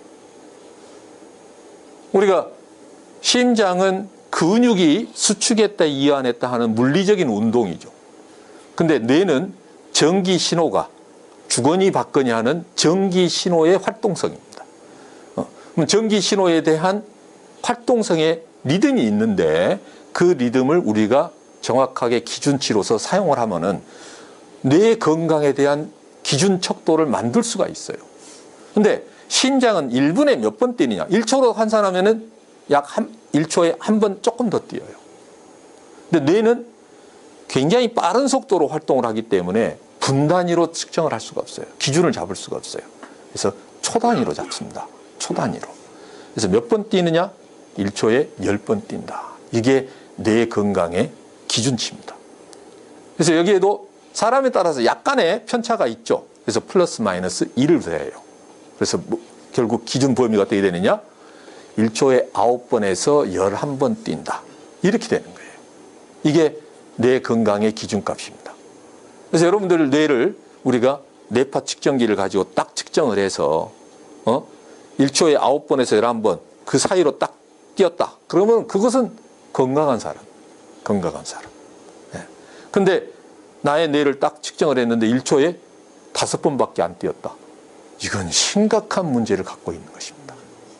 [SPEAKER 1] 우리가 심장은 근육이 수축했다 이완했다 하는 물리적인 운동이죠. 근데 뇌는 전기 신호가 주거니 받거니 하는 전기 신호의 활동성입니다. 그럼 전기 신호에 대한 활동성의 리듬이 있는데 그 리듬을 우리가 정확하게 기준치로서 사용을 하면은 뇌 건강에 대한 기준 척도를 만들 수가 있어요. 근데 심장은 1분에 몇 번 뛰느냐? 1초로 환산하면은 약 1초에 한 번 조금 더 뛰어요. 근데 뇌는 굉장히 빠른 속도로 활동을 하기 때문에 분 단위로 측정을 할 수가 없어요. 기준을 잡을 수가 없어요. 그래서 초 단위로 잡습니다. 초 단위로. 그래서 몇 번 뛰느냐? 1초에 10번 뛴다. 이게 뇌 건강의 기준치입니다. 그래서 여기에도 사람에 따라서 약간의 편차가 있죠. 그래서 플러스 마이너스 1을 더해요. 그래서 결국 기준 범위가 어떻게 되느냐? 1초에 9번에서 11번 뛴다. 이렇게 되는 거예요. 이게 뇌 건강의 기준값입니다. 그래서 여러분들 뇌를 우리가 뇌파 측정기를 가지고 딱 측정을 해서 1초에 9번에서 11번 그 사이로 딱 뛰었다. 그러면 그것은 건강한 사람. 건강한 사람. 근데 나의 뇌를 딱 측정을 했는데 1초에 5번밖에 안 뛰었다. 이건 심각한 문제를 갖고 있는 것입니다.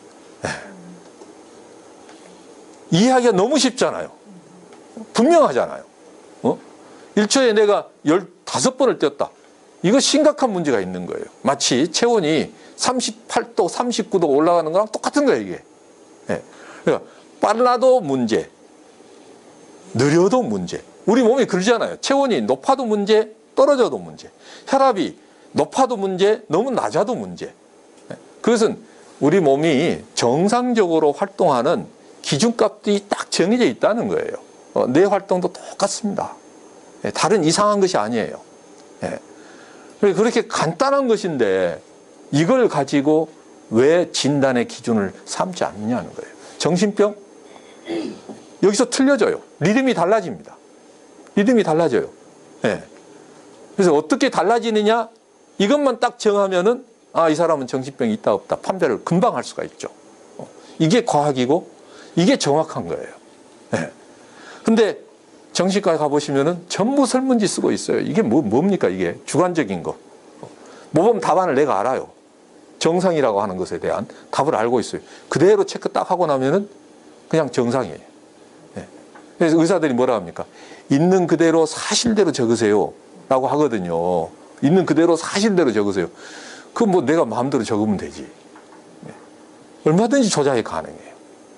[SPEAKER 1] 이해하기가 너무 쉽잖아요. 분명하잖아요. 1초에 내가 15번을 뛰었다. 이거 심각한 문제가 있는 거예요. 마치 체온이 38도, 39도 올라가는 거랑 똑같은 거예요, 이게. 그러니까 빨라도 문제, 느려도 문제. 우리 몸이 그러잖아요. 체온이 높아도 문제, 떨어져도 문제. 혈압이 높아도 문제, 너무 낮아도 문제. 그것은 우리 몸이 정상적으로 활동하는 기준값이 딱 정해져 있다는 거예요. 뇌 활동도 똑같습니다. 다른 이상한 것이 아니에요. 그렇게 간단한 것인데 이걸 가지고 왜 진단의 기준을 삼지 않느냐는 거예요. 정신병? 여기서 틀려져요. 리듬이 달라집니다. 리듬이 달라져요. 그래서 어떻게 달라지느냐? 이것만 딱 정하면은 이 사람은 정신병이 있다 없다 판별을 금방 할 수가 있죠. 이게 과학이고 이게 정확한 거예요. 근데 정신과에 가보시면은 전부 설문지 쓰고 있어요. 이게 뭡니까 이게 주관적인 거. 모범 답안을 내가 알아요. 정상이라고 하는 것에 대한 답을 알고 있어요. 그대로 체크 딱 하고 나면은 그냥 정상이에요. 그래서 의사들이 뭐라 합니까? 있는 그대로 사실대로 적으세요 라고 하거든요. 있는 그대로 사실대로 적으세요. 그건 뭐 내가 마음대로 적으면 되지. 얼마든지 조작이 가능해요.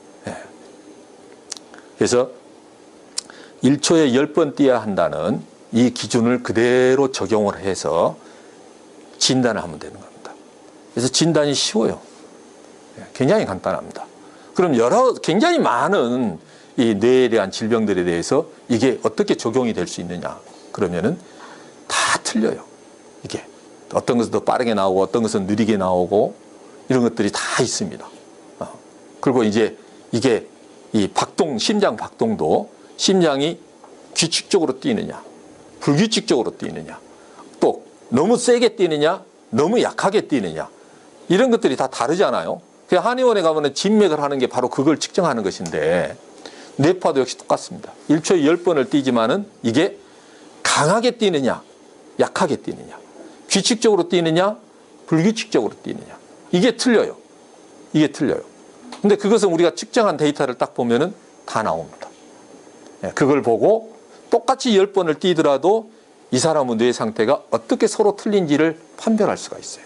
[SPEAKER 1] 그래서 1초에 10번 뛰어야 한다는 이 기준을 그대로 적용을 해서 진단을 하면 되는 겁니다. 그래서 진단이 쉬워요. 굉장히 간단합니다. 그럼 굉장히 많은 이 뇌에 대한 질병들에 대해서 이게 어떻게 적용이 될 수 있느냐? 그러면은 다 틀려요. 이게 어떤 것은 더 빠르게 나오고 어떤 것은 느리게 나오고 이런 것들이 다 있습니다. 그리고 이제 이게 이 심장 박동도 심장이 규칙적으로 뛰느냐, 불규칙적으로 뛰느냐, 또 너무 세게 뛰느냐, 너무 약하게 뛰느냐 이런 것들이 다 다르잖아요. 한의원에 가면 진맥을 하는 게 바로 그걸 측정하는 것인데 뇌파도 역시 똑같습니다. 1초에 10번을 뛰지만은 이게 강하게 뛰느냐, 약하게 뛰느냐, 규칙적으로 뛰느냐, 불규칙적으로 뛰느냐 이게 틀려요. 이게 틀려요. 근데 그것은 우리가 측정한 데이터를 딱 보면은 다 나옵니다. 그걸 보고 똑같이 10번을 뛰더라도 이 사람의 뇌 상태가 어떻게 서로 틀린지를 판별할 수가 있어요.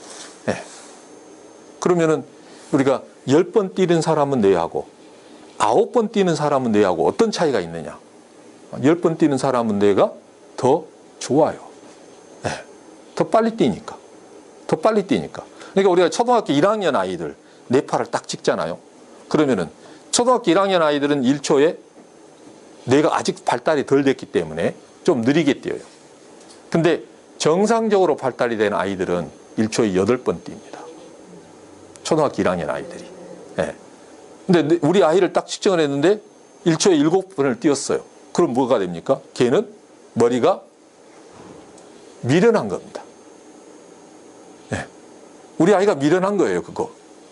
[SPEAKER 1] 그러면은 우리가 10번 뛰는 사람은 뇌하고 9번 뛰는 사람은 뇌하고 어떤 차이가 있느냐? 10번 뛰는 사람은 뇌가 더 좋아요. 더 빨리 뛰니까. 더 빨리 뛰니까. 그러니까 우리가 초등학교 1학년 아이들 뇌파를 딱 찍잖아요. 그러면은 초등학교 1학년 아이들은 1초에 뇌가 아직 발달이 덜 됐기 때문에 좀 느리게 뛰어요. 근데 정상적으로 발달이 된 아이들은 1초에 8번 뜁니다. 초등학교 1학년 아이들이. 예. 근데 우리 아이를 딱 측정을 했는데 1초에 7번을 뛰었어요. 그럼 뭐가 됩니까? 걔는 머리가 미련한 겁니다. 예. 우리 아이가 미련한 거예요, 그거.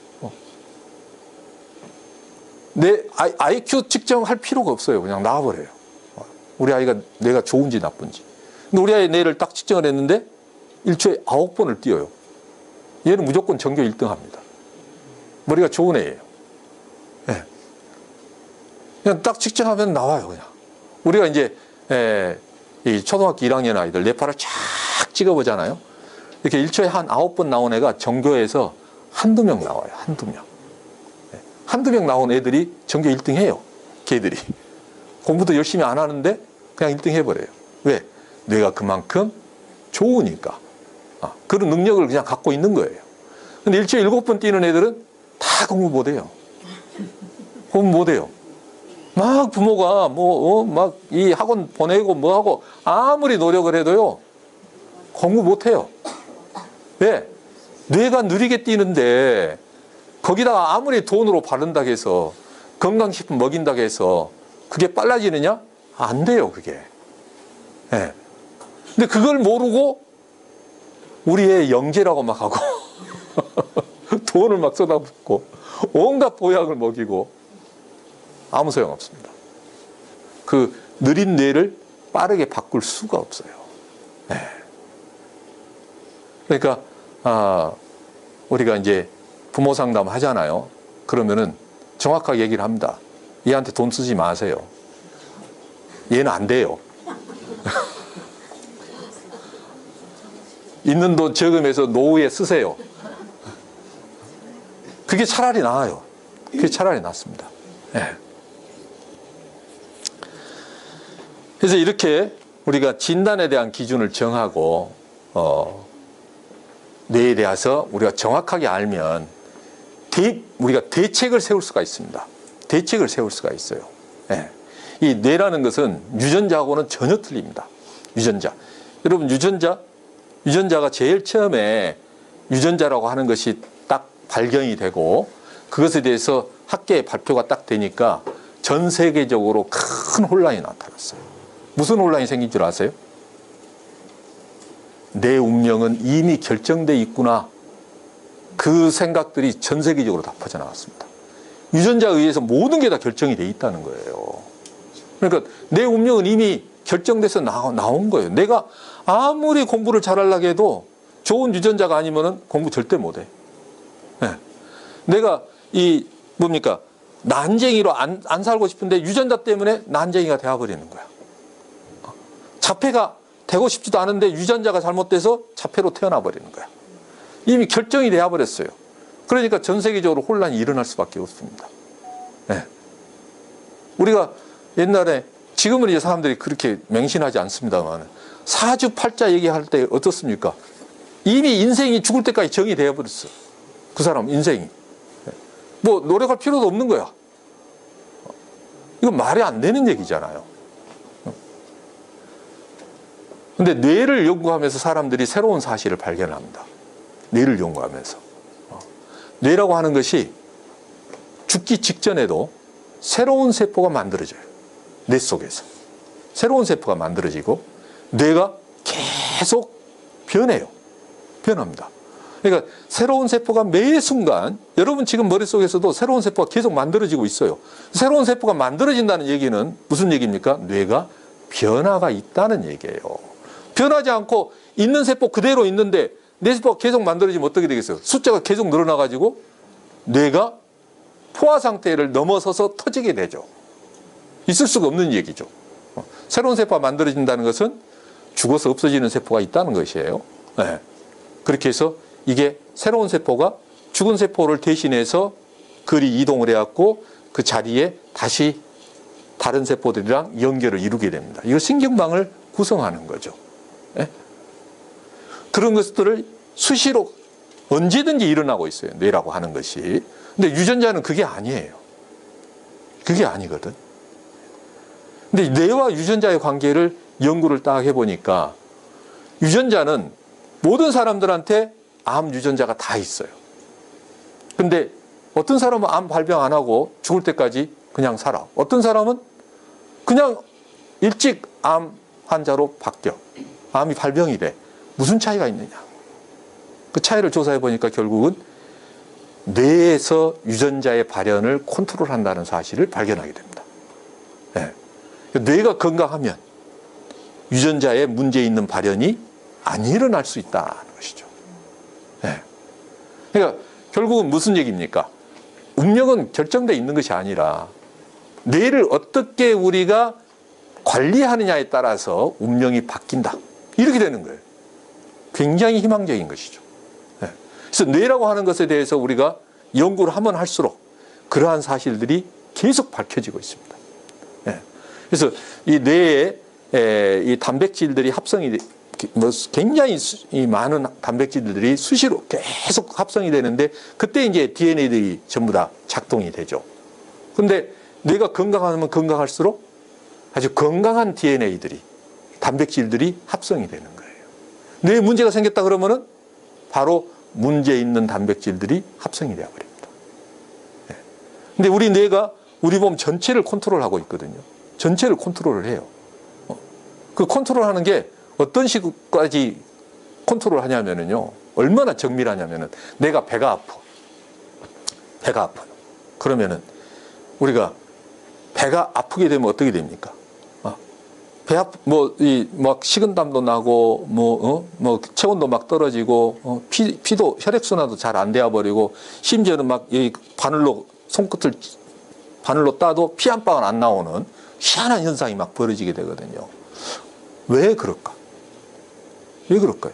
[SPEAKER 1] 내 IQ 측정할 필요가 없어요. 그냥 나와버려요. 우리 아이가 뇌가 좋은지 나쁜지. 근데 우리 아이 뇌를 딱 측정을 했는데 1초에 9번을 뛰어요. 얘는 무조건 전교 1등 합니다. 머리가 좋은 애예요. 네. 그냥 딱 측정하면 나와요, 그냥. 우리가 이제, 이 초등학교 1학년 아이들 뇌파를 쫙 찍어보잖아요. 이렇게 1초에 한 9번 나온 애가 전교에서 한두 명 나와요, 한두 명. 한두 명 나온 애들이 전교 1등 해요, 걔들이. 공부도 열심히 안 하는데 그냥 1등 해버려요. 왜? 뇌가 그만큼 좋으니까. 그런 능력을 그냥 갖고 있는 거예요. 근데 일주일에 7번 뛰는 애들은 다 공부 못해요. 공부 못해요. 막 부모가 막 이 학원 보내고 뭐 하고 아무리 노력을 해도요, 공부 못해요. 왜? 뇌가 느리게 뛰는데 거기다가 아무리 돈으로 바른다고 해서 건강식품 먹인다고 해서 그게 빨라지느냐? 안 돼요, 그게. 네. 근데 그걸 모르고 우리의 영재라고 막 하고 돈을 막 쏟아붓고 온갖 보약을 먹이고 아무 소용 없습니다. 그 느린 뇌를 빠르게 바꿀 수가 없어요. 네. 그러니까 우리가 이제 부모 상담 하잖아요. 그러면은 정확하게 얘기를 합니다. 얘한테 돈 쓰지 마세요. 얘는 안 돼요. 있는 돈 저금해서 노후에 쓰세요. 그게 차라리 나아요. 그게 차라리 낫습니다. 네. 그래서 이렇게 우리가 진단에 대한 기준을 정하고 뇌에 대해서 우리가 정확하게 알면 우리가 대책을 세울 수가 있습니다. 대책을 세울 수가 있어요. 네. 이 뇌라는 것은 유전자하고는 전혀 틀립니다. 유전자. 여러분 유전자가 제일 처음에 유전자라고 하는 것이 딱 발견이 되고 그것에 대해서 학계의 발표가 딱 되니까 전 세계적으로 큰 혼란이 나타났어요. 무슨 혼란이 생긴 줄 아세요? 내 운명은 이미 결정돼 있구나. 그 생각들이 전 세계적으로 다 퍼져나갔습니다. 유전자에 의해서 모든 게 다 결정이 돼 있다는 거예요. 그러니까 내 운명은 이미 결정돼서 나온 거예요. 내가 아무리 공부를 잘하려고 해도 좋은 유전자가 아니면은 공부 절대 못해. 네. 내가 난쟁이로 안 살고 싶은데 유전자 때문에 난쟁이가 되어버리는 거야. 자폐가 되고 싶지도 않은데 유전자가 잘못돼서 자폐로 태어나 버리는 거야. 이미 결정이 되어버렸어요. 그러니까 전 세계적으로 혼란이 일어날 수밖에 없습니다. 네. 우리가 옛날에, 지금은 이제 사람들이 그렇게 맹신하지 않습니다만 사주팔자 얘기할 때 어떻습니까? 이미 인생이 죽을 때까지 정이 되어버렸어. 그 사람 인생이. 뭐 노력할 필요도 없는 거야. 이건 말이 안 되는 얘기잖아요. 근데 뇌를 연구하면서 사람들이 새로운 사실을 발견합니다. 뇌를 연구하면서. 뇌라고 하는 것이 죽기 직전에도 새로운 세포가 만들어져요. 뇌 속에서. 새로운 세포가 만들어지고 뇌가 계속 변해요. 변합니다. 그러니까 새로운 세포가 매 순간, 여러분 지금 머릿속에서도 새로운 세포가 계속 만들어지고 있어요. 새로운 세포가 만들어진다는 얘기는 무슨 얘기입니까? 뇌가 변화가 있다는 얘기예요. 변하지 않고 있는 세포 그대로 있는데 뇌 세포가 계속 만들어지면 어떻게 되겠어요? 숫자가 계속 늘어나가지고 뇌가 포화 상태를 넘어서서 터지게 되죠. 있을 수가 없는 얘기죠. 새로운 세포가 만들어진다는 것은 죽어서 없어지는 세포가 있다는 것이에요. 네. 그렇게 해서 이게 새로운 세포가 죽은 세포를 대신해서 그리 이동을 해갖고 그 자리에 다시 다른 세포들이랑 연결을 이루게 됩니다. 이걸 신경망을 구성하는 거죠. 네? 그런 것들을 수시로 언제든지 일어나고 있어요. 뇌라고 하는 것이. 근데 유전자는 그게 아니에요. 그게 아니거든. 근데 뇌와 유전자의 관계를 연구를 딱 해보니까 유전자는 모든 사람들한테 암 유전자가 다 있어요. 근데 어떤 사람은 암 발병 안 하고 죽을 때까지 그냥 살아. 어떤 사람은 그냥 일찍 암 환자로 바뀌어. 암이 발병이 돼. 무슨 차이가 있느냐. 그 차이를 조사해 보니까 결국은 뇌에서 유전자의 발현을 컨트롤한다는 사실을 발견하게 됩니다. 네. 뇌가 건강하면 유전자에 문제 있는 발현이 안 일어날 수 있다는 것이죠. 네. 그러니까 결국은 무슨 얘기입니까? 운명은 결정되어 있는 것이 아니라 뇌를 어떻게 우리가 관리하느냐에 따라서 운명이 바뀐다. 이렇게 되는 거예요. 굉장히 희망적인 것이죠. 네. 그래서 뇌라고 하는 것에 대해서 우리가 연구를 하면 할수록 그러한 사실들이 계속 밝혀지고 있습니다. 네. 그래서 이 뇌에 이 단백질들이 합성이 굉장히 많은 단백질들이 수시로 계속 합성이 되는데 그때 이제 DNA들이 전부 다 작동이 되죠. 근데 뇌가 건강하면 건강할수록 아주 건강한 DNA들이 단백질들이 합성이 되는 거예요. 뇌에 문제가 생겼다 그러면은 바로 문제 있는 단백질들이 합성이 되어 버립니다. 네. 근데 우리 뇌가 우리 몸 전체를 컨트롤하고 있거든요. 전체를 컨트롤을 해요. 그 컨트롤하는 게 어떤 식까지 컨트롤 하냐면요. 얼마나 정밀하냐면은 내가 배가 아파요. 그러면은 우리가 배가 아프게 되면 어떻게 됩니까? 막 식은땀도 나고, 체온도 막 떨어지고, 피도, 혈액순환도 잘 안 되어 버리고, 심지어는 막 이 손끝을 바늘로 따도 피 한 방울 안 나오는 희한한 현상이 막 벌어지게 되거든요. 왜 그럴까? 왜 그럴까요?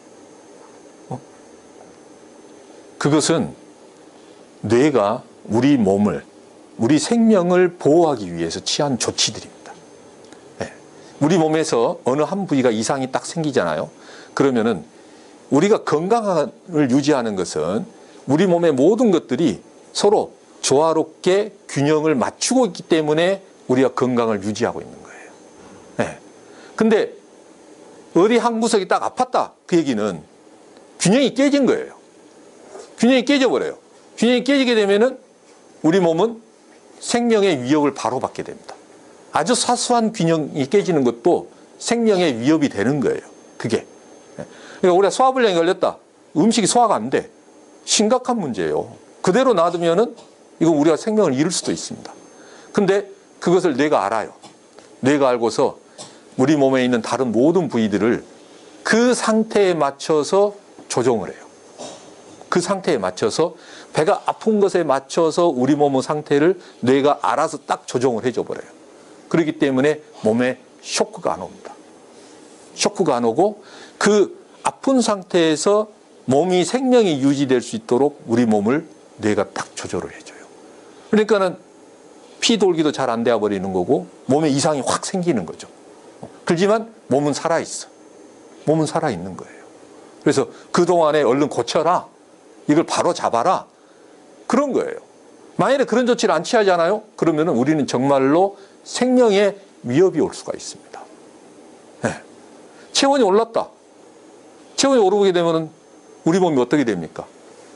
[SPEAKER 1] 그것은 뇌가 우리 몸을, 우리 생명을 보호하기 위해서 취한 조치들입니다. 네. 우리 몸에서 어느 한 부위가 이상이 딱 생기잖아요. 그러면은 우리가 건강을 유지하는 것은 우리 몸의 모든 것들이 서로 조화롭게 균형을 맞추고 있기 때문에 우리가 건강을 유지하고 있는 거예요. 네. 근데 어디 한 구석이 딱 아팠다. 그 얘기는 균형이 깨진 거예요. 균형이 깨져버려요. 균형이 깨지게 되면은 우리 몸은 생명의 위협을 바로 받게 됩니다. 아주 사소한 균형이 깨지는 것도 생명의 위협이 되는 거예요. 그게. 그러니까 우리가 소화불량이 걸렸다. 음식이 소화가 안 돼. 심각한 문제예요. 그대로 놔두면은 이거 우리가 생명을 잃을 수도 있습니다. 근데 그것을 뇌가 알아요. 뇌가 알고서 우리 몸에 있는 다른 모든 부위들을 그 상태에 맞춰서 조정을 해요. 그 상태에 맞춰서 배가 아픈 것에 맞춰서 우리 몸의 상태를 뇌가 알아서 딱 조정을 해줘 버려요. 그렇기 때문에 몸에 쇼크가 안 옵니다. 쇼크가 안 오고 그 아픈 상태에서 몸이 생명이 유지될 수 있도록 우리 몸을 뇌가 딱 조절을 해줘요. 그러니까는 피 돌기도 잘 안 되어 버리는 거고 몸에 이상이 확 생기는 거죠. 그렇지만 몸은 살아있어. 몸은 살아있는 거예요. 그래서 그동안에 얼른 고쳐라. 이걸 바로 잡아라. 그런 거예요. 만약에 그런 조치를 안 취하잖아요. 그러면 우리는 정말로 생명에 위협이 올 수가 있습니다. 네. 체온이 올랐다. 체온이 오르게 되면 우리 몸이 어떻게 됩니까?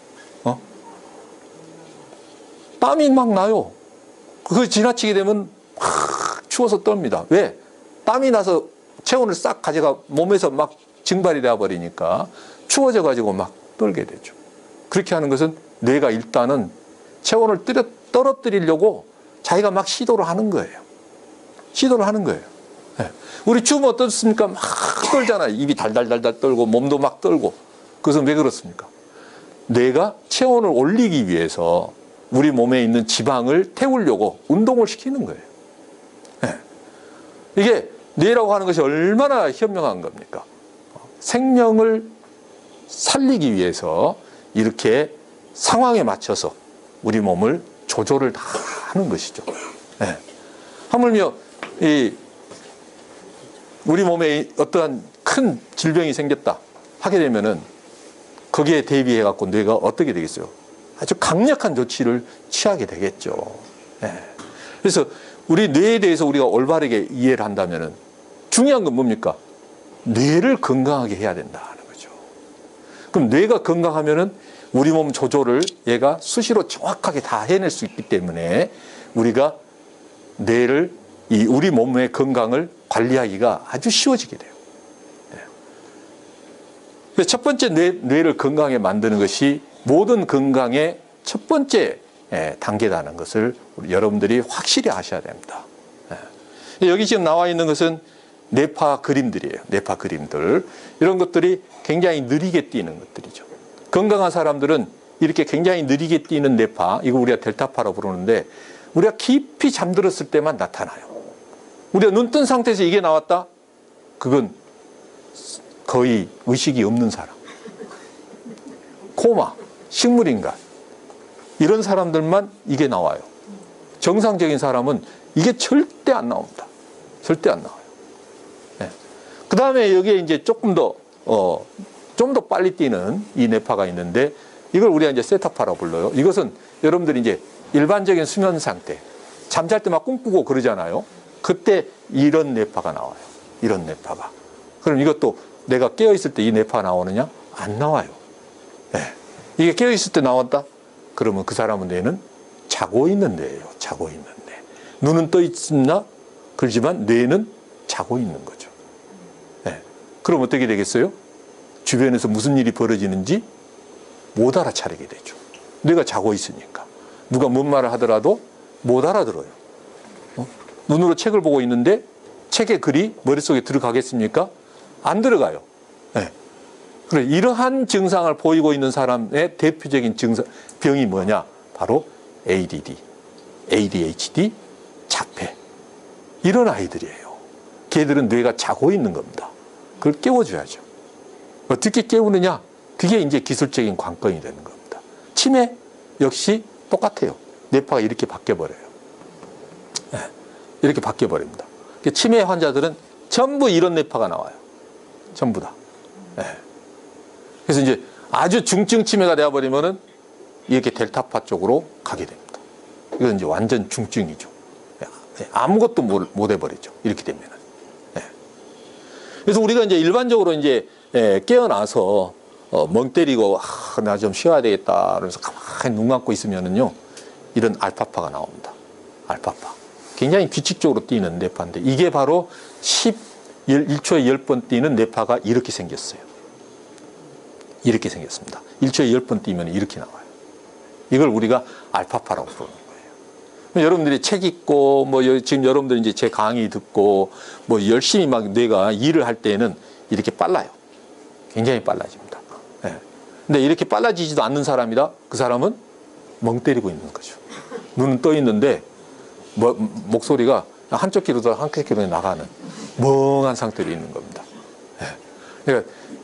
[SPEAKER 1] 땀이 막 나요. 그거 지나치게 되면 추워서 떱니다. 왜? 땀이 나서 체온을 싹 가져가 몸에서 막 증발이 되어 버리니까 추워져 가지고 막 떨게 되죠. 그렇게 하는 것은 뇌가 일단은 체온을 떨어뜨리려고 자기가 막 시도를 하는 거예요. 시도를 하는 거예요. 네. 우리 추우면 어떻습니까? 막 떨잖아요. 입이 달달달달 떨고 몸도 막 떨고. 그것은 왜 그렇습니까? 뇌가 체온을 올리기 위해서 우리 몸에 있는 지방을 태우려고 운동을 시키는 거예요. 네. 이게 뇌라고 하는 것이 얼마나 현명한 겁니까? 생명을 살리기 위해서 이렇게 상황에 맞춰서 우리 몸을 조절을 다 하는 것이죠. 네. 하물며 우리 몸에 어떠한 큰 질병이 생겼다 하게 되면은 거기에 대비해 갖고 뇌가 어떻게 되겠어요? 아주 강력한 조치를 취하게 되겠죠. 네. 그래서 우리 뇌에 대해서 우리가 올바르게 이해를 한다면은 중요한 건 뭡니까? 뇌를 건강하게 해야 된다는 거죠. 그럼 뇌가 건강하면은 우리 몸 조절을 얘가 수시로 정확하게 다 해낼 수 있기 때문에 우리가 뇌를, 이 우리 몸의 건강을 관리하기가 아주 쉬워지게 돼요. 그래서 첫 번째 뇌를 건강하게 만드는 것이 모든 건강의 첫 번째 단계라는 것을 여러분들이 확실히 아셔야 됩니다. 여기 지금 나와 있는 것은 뇌파 그림들이에요. 뇌파 그림들. 이런 것들이 굉장히 느리게 뛰는 것들이죠. 건강한 사람들은 이렇게 굉장히 느리게 뛰는 뇌파, 이거 우리가 델타파라고 부르는데 우리가 깊이 잠들었을 때만 나타나요. 우리가 눈 뜬 상태에서 이게 나왔다? 그건 거의 의식이 없는 사람. 코마, 식물인간. 이런 사람들만 이게 나와요. 정상적인 사람은 이게 절대 안 나옵니다. 절대 안 나와요. 네. 그 다음에 여기에 이제 조금 더, 좀 더 빨리 뛰는 이 뇌파가 있는데 이걸 우리가 이제 세타파라고 불러요. 이것은 여러분들이 이제 일반적인 수면 상태, 잠잘 때 막 꿈꾸고 그러잖아요. 그때 이런 뇌파가 나와요. 이런 뇌파가. 그럼 이것도 내가 깨어있을 때 이 뇌파가 나오느냐? 안 나와요. 네. 이게 깨어있을 때 나왔다? 그러면 그 사람은 뇌는 자고 있는 뇌예요. 자고 있는 뇌. 눈은 떠 있나? 그렇지만 뇌는 자고 있는 거죠. 네. 그럼 어떻게 되겠어요? 주변에서 무슨 일이 벌어지는지 못 알아차리게 되죠. 뇌가 자고 있으니까. 누가 뭔 말을 하더라도 못 알아들어요. 눈으로 책을 보고 있는데 책의 글이 머릿속에 들어가겠습니까? 안 들어가요. 네. 그래, 이러한 증상을 보이고 있는 사람의 대표적인 병이 뭐냐? 바로 ADD, ADHD, 자폐. 이런 아이들이에요. 걔들은 뇌가 자고 있는 겁니다. 그걸 깨워줘야죠. 어떻게 깨우느냐? 그게 이제 기술적인 관건이 되는 겁니다. 치매 역시 똑같아요. 뇌파가 이렇게 바뀌어버려요. 네. 이렇게 바뀌어버립니다. 치매 환자들은 전부 이런 뇌파가 나와요. 전부 다. 네. 그래서 이제 아주 중증 치매가 되어버리면은 이렇게 델타파 쪽으로 가게 됩니다. 이건 이제 완전 중증이죠. 아무것도 못 해버리죠. 이렇게 되면은. 네. 그래서 우리가 이제 일반적으로 이제 깨어나서 멍 때리고 나 좀 쉬어야 되겠다. 그래서 가만히 눈 감고 있으면은요 이런 알파파가 나옵니다. 알파파. 굉장히 규칙적으로 뛰는 뇌파인데 이게 바로 1초에 10번 뛰는 뇌파가 이렇게 생겼어요. 이렇게 생겼습니다. 1초에 10번 뛰면 이렇게 나와요. 이걸 우리가 알파파라고 부르는 거예요. 여러분들이 책 읽고 뭐 지금 여러분들이 이제 제 강의 듣고 뭐 열심히 막 뇌가 일을 할 때는 이렇게 빨라요. 굉장히 빨라집니다. 네. 근데 이렇게 빨라지지도 않는 사람이다? 그 사람은 멍 때리고 있는 거죠. 눈은 떠 있는데 목소리가 한쪽 귀로 들어 한쪽 귀로 나가는 멍한 상태로 있는 겁니다. 네.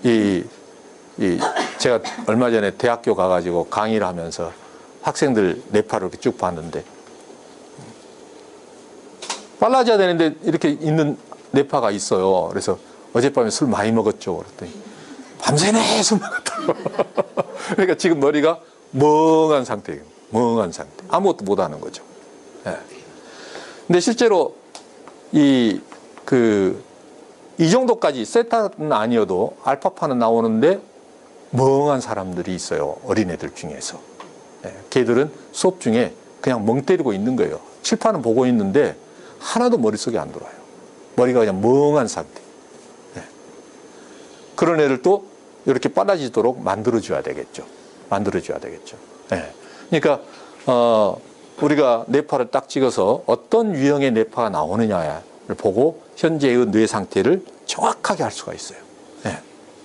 [SPEAKER 1] 그러니까 제가 얼마 전에 대학교 가가지고 강의를 하면서 학생들 뇌파를 이렇게 쭉 봤는데 빨라져야 되는데 이렇게 있는 뇌파가 있어요. 그래서 어젯밤에 술 많이 먹었죠. 그랬더니 밤새내 술 먹었다고. 그러니까 지금 머리가 멍한 상태예요. 멍한 상태. 아무것도 못하는 거죠. 네. 근데 실제로 이 정도까지 세타는 아니어도 알파파는 나오는데 멍한 사람들이 있어요. 어린애들 중에서. 네. 걔들은 수업 중에 그냥 멍 때리고 있는 거예요. 칠판은 보고 있는데 하나도 머릿속에 안 들어와요. 머리가 그냥 멍한 상태. 네. 그런 애를 또 이렇게 빨라지도록 만들어줘야 되겠죠. 만들어줘야 되겠죠. 네. 그러니까 우리가 뇌파를 딱 찍어서 어떤 유형의 뇌파가 나오느냐를 보고 현재의 뇌 상태를 정확하게 알 수가 있어요. 네.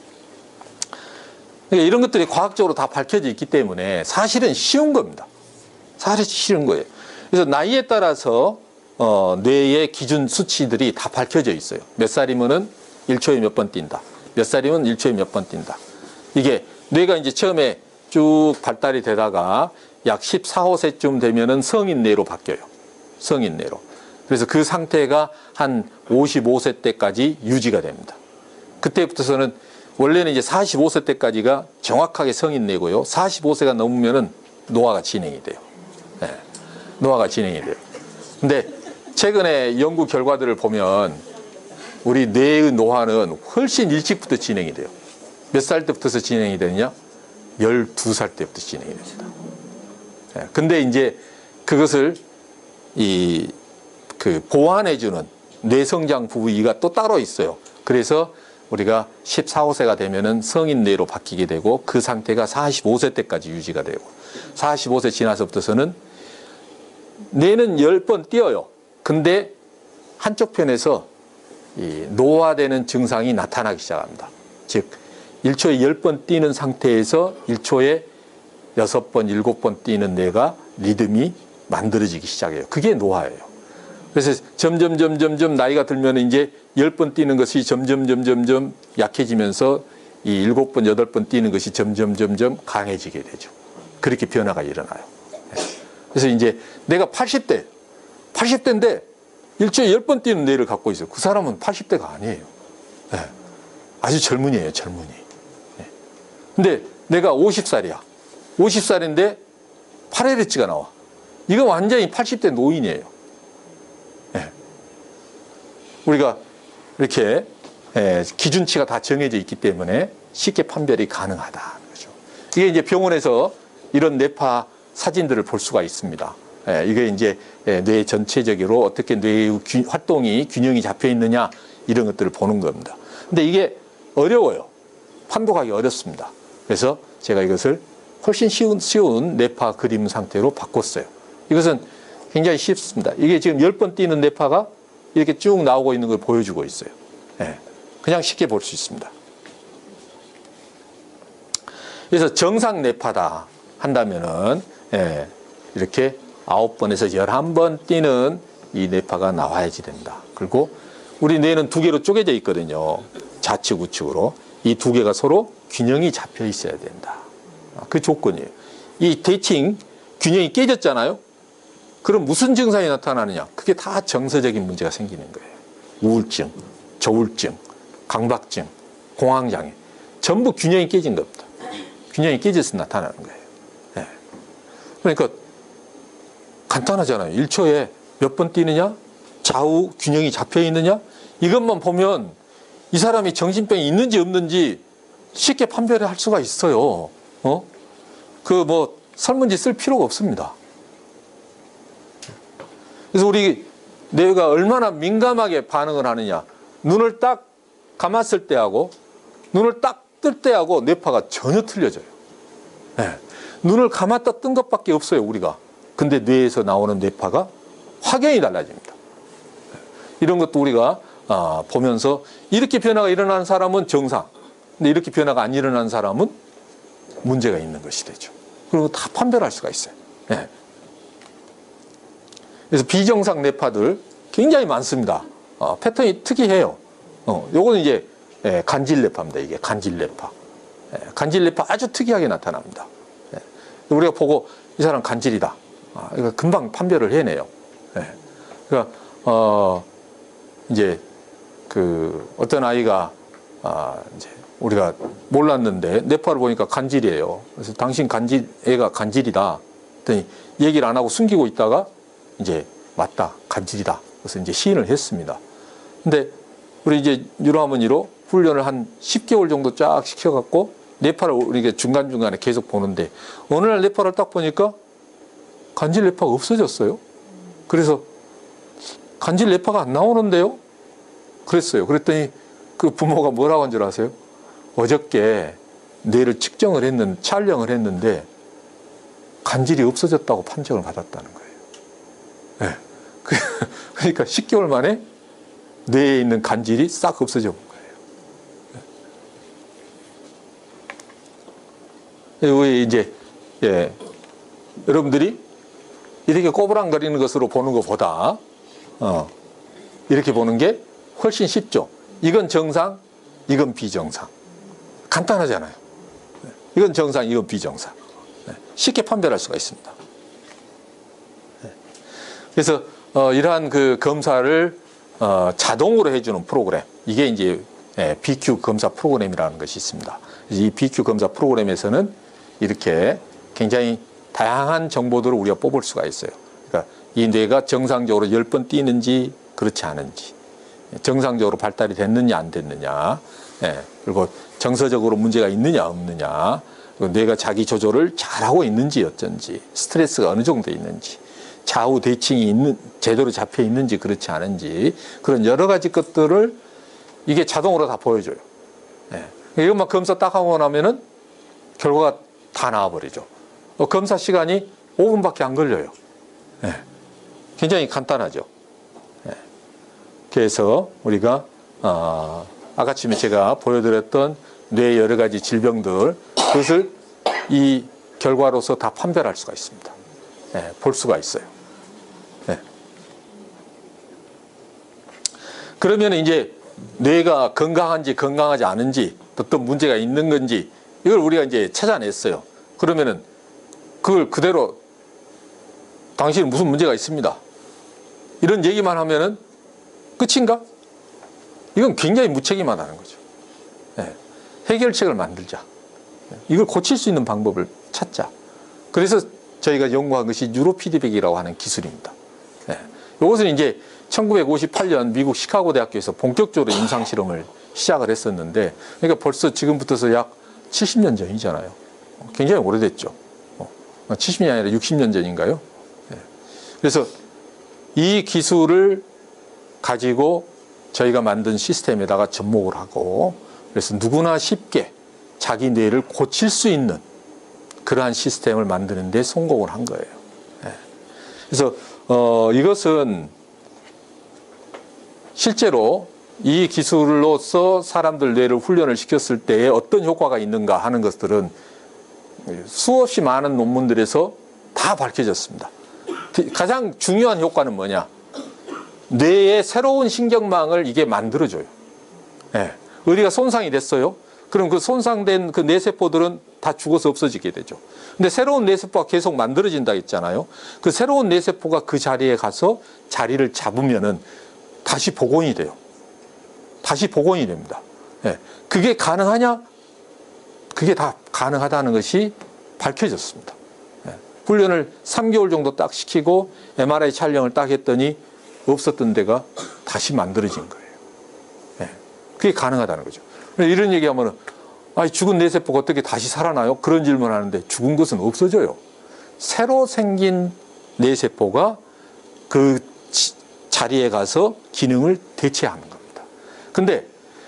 [SPEAKER 1] 그러니까 이런 것들이 과학적으로 다 밝혀져 있기 때문에 사실은 쉬운 겁니다. 사실 쉬운 거예요. 그래서 나이에 따라서 뇌의 기준 수치들이 다 밝혀져 있어요. 몇 살이면은 1초에 몇 번 뛴다. 몇 살이면 1초에 몇 번 뛴다. 이게 뇌가 이제 처음에 쭉 발달이 되다가 약 14, 15세쯤 되면은 성인뇌로 바뀌어요. 성인뇌로. 그래서 그 상태가 한 55세 때까지 유지가 됩니다. 그때부터서는 원래는 이제 45세 때까지가 정확하게 성인뇌고요. 45세가 넘으면은 노화가 진행이 돼요. 네. 노화가 진행이 돼요. 근데 최근에 연구 결과들을 보면 우리 뇌의 노화는 훨씬 일찍부터 진행이 돼요. 몇 살 때부터 진행이 되느냐? 12살 때부터 진행이 됩니다. 예, 근데 이제 그것을 보완해주는 뇌성장 부위가 또 따로 있어요. 그래서 우리가 14, 15세가 되면은 성인 뇌로 바뀌게 되고 그 상태가 45세 때까지 유지가 되고 45세 지나서부터서는 뇌는 10번 뛰어요. 근데 한쪽 편에서 노화되는 증상이 나타나기 시작합니다. 즉 1초에 10번 뛰는 상태에서 1초에 6번, 7번 뛰는 뇌가 리듬이 만들어지기 시작해요. 그게 노화예요. 그래서 점점 나이가 들면 이제 10번 뛰는 것이 점점 약해지면서 이 7번, 8번 뛰는 것이 점점 강해지게 되죠. 그렇게 변화가 일어나요. 그래서 이제 내가 80대인데 1초에 10번 뛰는 뇌를 갖고 있어요. 그 사람은 80대가 아니에요. 네. 아주 젊은이에요, 젊은이. 네. 근데 내가 50살이야. 50살인데 8LH가 나와. 이건 완전히 80대 노인이에요. 네. 우리가 이렇게 기준치가 다 정해져 있기 때문에 쉽게 판별이 가능하다. 그렇죠. 이게 이제 병원에서 이런 뇌파 사진들을 볼 수가 있습니다. 이게 이제 뇌 전체적으로 어떻게 뇌의 활동이 균형이 잡혀 있느냐 이런 것들을 보는 겁니다. 근데 이게 어려워요. 판독하기 어렵습니다. 그래서 제가 이것을 훨씬 쉬운 뇌파 그림 상태로 바꿨어요. 이것은 굉장히 쉽습니다. 이게 지금 10번 뛰는 뇌파가 이렇게 쭉 나오고 있는 걸 보여주고 있어요. 그냥 쉽게 볼 수 있습니다. 그래서 정상 뇌파다 한다면은 이렇게 9번에서 11번 뛰는 이 뇌파가 나와야지 된다. 그리고 우리 뇌는 두 개로 쪼개져 있거든요. 좌측, 우측으로. 이 두 개가 서로 균형이 잡혀 있어야 된다. 그 조건이에요. 이 대칭 균형이 깨졌잖아요. 그럼 무슨 증상이 나타나느냐? 그게 다 정서적인 문제가 생기는 거예요. 우울증, 조울증, 강박증, 공황장애. 전부 균형이 깨진 겁니다. 균형이 깨져서 나타나는 거예요. 네. 그러니까 간단하잖아요. 1초에 몇 번 뛰느냐? 좌우 균형이 잡혀 있느냐? 이것만 보면 이 사람이 정신병이 있는지 없는지 쉽게 판별할 수가 있어요. 설문지 쓸 필요가 없습니다. 그래서 우리 뇌가 얼마나 민감하게 반응을 하느냐. 눈을 딱 감았을 때하고 눈을 딱 뜰 때하고 뇌파가 전혀 틀려져요. 네. 눈을 감았다 뜬 것밖에 없어요, 우리가. 근데 뇌에서 나오는 뇌파가 확연히 달라집니다. 이런 것도 우리가 보면서 이렇게 변화가 일어나는 사람은 정상, 근데 이렇게 변화가 안 일어나는 사람은 문제가 있는 것이 되죠. 그리고 다 판별할 수가 있어요. 네. 그래서 비정상 뇌파들 굉장히 많습니다. 패턴이 특이해요. 요거는 이제 간질 뇌파입니다. 이게 간질 뇌파. 간질 뇌파 아주 특이하게 나타납니다. 우리가 보고 이 사람 간질이다. 이거 금방 판별을 해내요. 그러니까 이제 어떤 아이가 이제 우리가 몰랐는데 뇌파를 보니까 간질이에요. 그래서 당신 애가 간질이다. 그랬더니 얘기를 안 하고 숨기고 있다가 이제 맞다, 간질이다. 그래서 이제 시인을 했습니다. 근데 우리 이제 유로어머니로 훈련을 한 10개월 정도 쫙 시켜갖고 뇌파를 우리가 중간중간에 계속 보는데 어느 날 뇌파를 딱 보니까 간질 뇌파가 없어졌어요. 그래서 간질 뇌파가 안 나오는데요? 그랬어요. 그랬더니 그 부모가 뭐라고 한 줄 아세요? 어저께 뇌를 촬영을 했는데 간질이 없어졌다고 판정을 받았다는 거예요. 네. 그러니까 10개월 만에 뇌에 있는 간질이 싹 없어져 본 거예요. 왜 이제 여러분들이 이렇게 꼬부랑거리는 것으로 보는 것보다 이렇게 보는 게 훨씬 쉽죠. 이건 정상, 이건 비정상. 간단하잖아요. 이건 정상, 이건 비정상. 쉽게 판별할 수가 있습니다. 그래서 이러한 그 검사를 자동으로 해주는 프로그램, 이게 이제 BQ 검사 프로그램이라는 것이 있습니다. 이 BQ 검사 프로그램에서는 이렇게 굉장히 다양한 정보들을 우리가 뽑을 수가 있어요. 그러니까 이 뇌가 정상적으로 10번 뛰는지 그렇지 않은지, 정상적으로 발달이 됐느냐 안 됐느냐, 그리고 정서적으로 문제가 있느냐 없느냐, 뇌가 자기 조절을 잘하고 있는지 어쩐지, 스트레스가 어느 정도 있는지, 좌우 대칭이 제대로 잡혀 있는지 그렇지 않은지, 그런 여러 가지 것들을 이게 자동으로 다 보여줘요. 이것만 검사 딱 하고 나면은 결과가 다 나와버리죠. 검사 시간이 5분밖에 안 걸려요. 굉장히 간단하죠. 그래서 우리가 아까쯤에 제가 보여드렸던 뇌의 여러 가지 질병들, 그것을 이 결과로서 다 판별할 수가 있습니다. 볼 수가 있어요. 그러면 이제 뇌가 건강한지 건강하지 않은지, 어떤 문제가 있는 건지, 이걸 우리가 이제 찾아냈어요. 그러면은 그걸 그대로 당신은 무슨 문제가 있습니다, 이런 얘기만 하면은 끝인가? 이건 굉장히 무책임하다는 거죠. 해결책을 만들자. 이걸 고칠 수 있는 방법을 찾자. 그래서 저희가 연구한 것이 뉴로피드백이라고 하는 기술입니다. 이것은 이제 1958년 미국 시카고 대학교에서 본격적으로 임상실험을 시작을 했었는데, 그러니까 벌써 지금부터서 약 70년 전이잖아요. 굉장히 오래됐죠. 70년이 아니라 60년 전인가요? 그래서 이 기술을 가지고 저희가 만든 시스템에다가 접목을 하고, 그래서 누구나 쉽게 자기 뇌를 고칠 수 있는 그러한 시스템을 만드는 데 성공을 한 거예요. 그래서 이것은 실제로 이 기술로서 사람들 뇌를 훈련을 시켰을 때에 어떤 효과가 있는가 하는 것들은 수없이 많은 논문들에서 다 밝혀졌습니다. 가장 중요한 효과는 뭐냐? 뇌의 새로운 신경망을 이게 만들어줘요. 어디가 손상이 됐어요? 그럼 그 손상된 그 뇌세포들은 다 죽어서 없어지게 되죠. 근데 새로운 뇌세포가 계속 만들어진다 했잖아요. 그 새로운 뇌세포가 그 자리에 가서 자리를 잡으면은 다시 복원이 돼요. 다시 복원이 됩니다. 그게 가능하냐? 그게 다 가능하다는 것이 밝혀졌습니다. 훈련을 3개월 정도 딱 시키고 MRI 촬영을 딱 했더니 없었던 데가 다시 만들어진 거예요. 그게 가능하다는 거죠. 이런 얘기하면 죽은 뇌세포가 어떻게 다시 살아나요? 그런 질문을 하는데, 죽은 것은 없어져요. 새로 생긴 뇌세포가 그 자리에 가서 기능을 대체하는 겁니다. 근데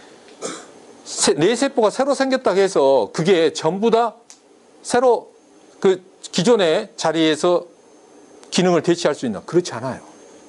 [SPEAKER 1] 뇌세포가 새로 생겼다고 해서 그게 전부 다 새로 그 기존의 자리에서 기능을 대체할 수 있나? 그렇지 않아요.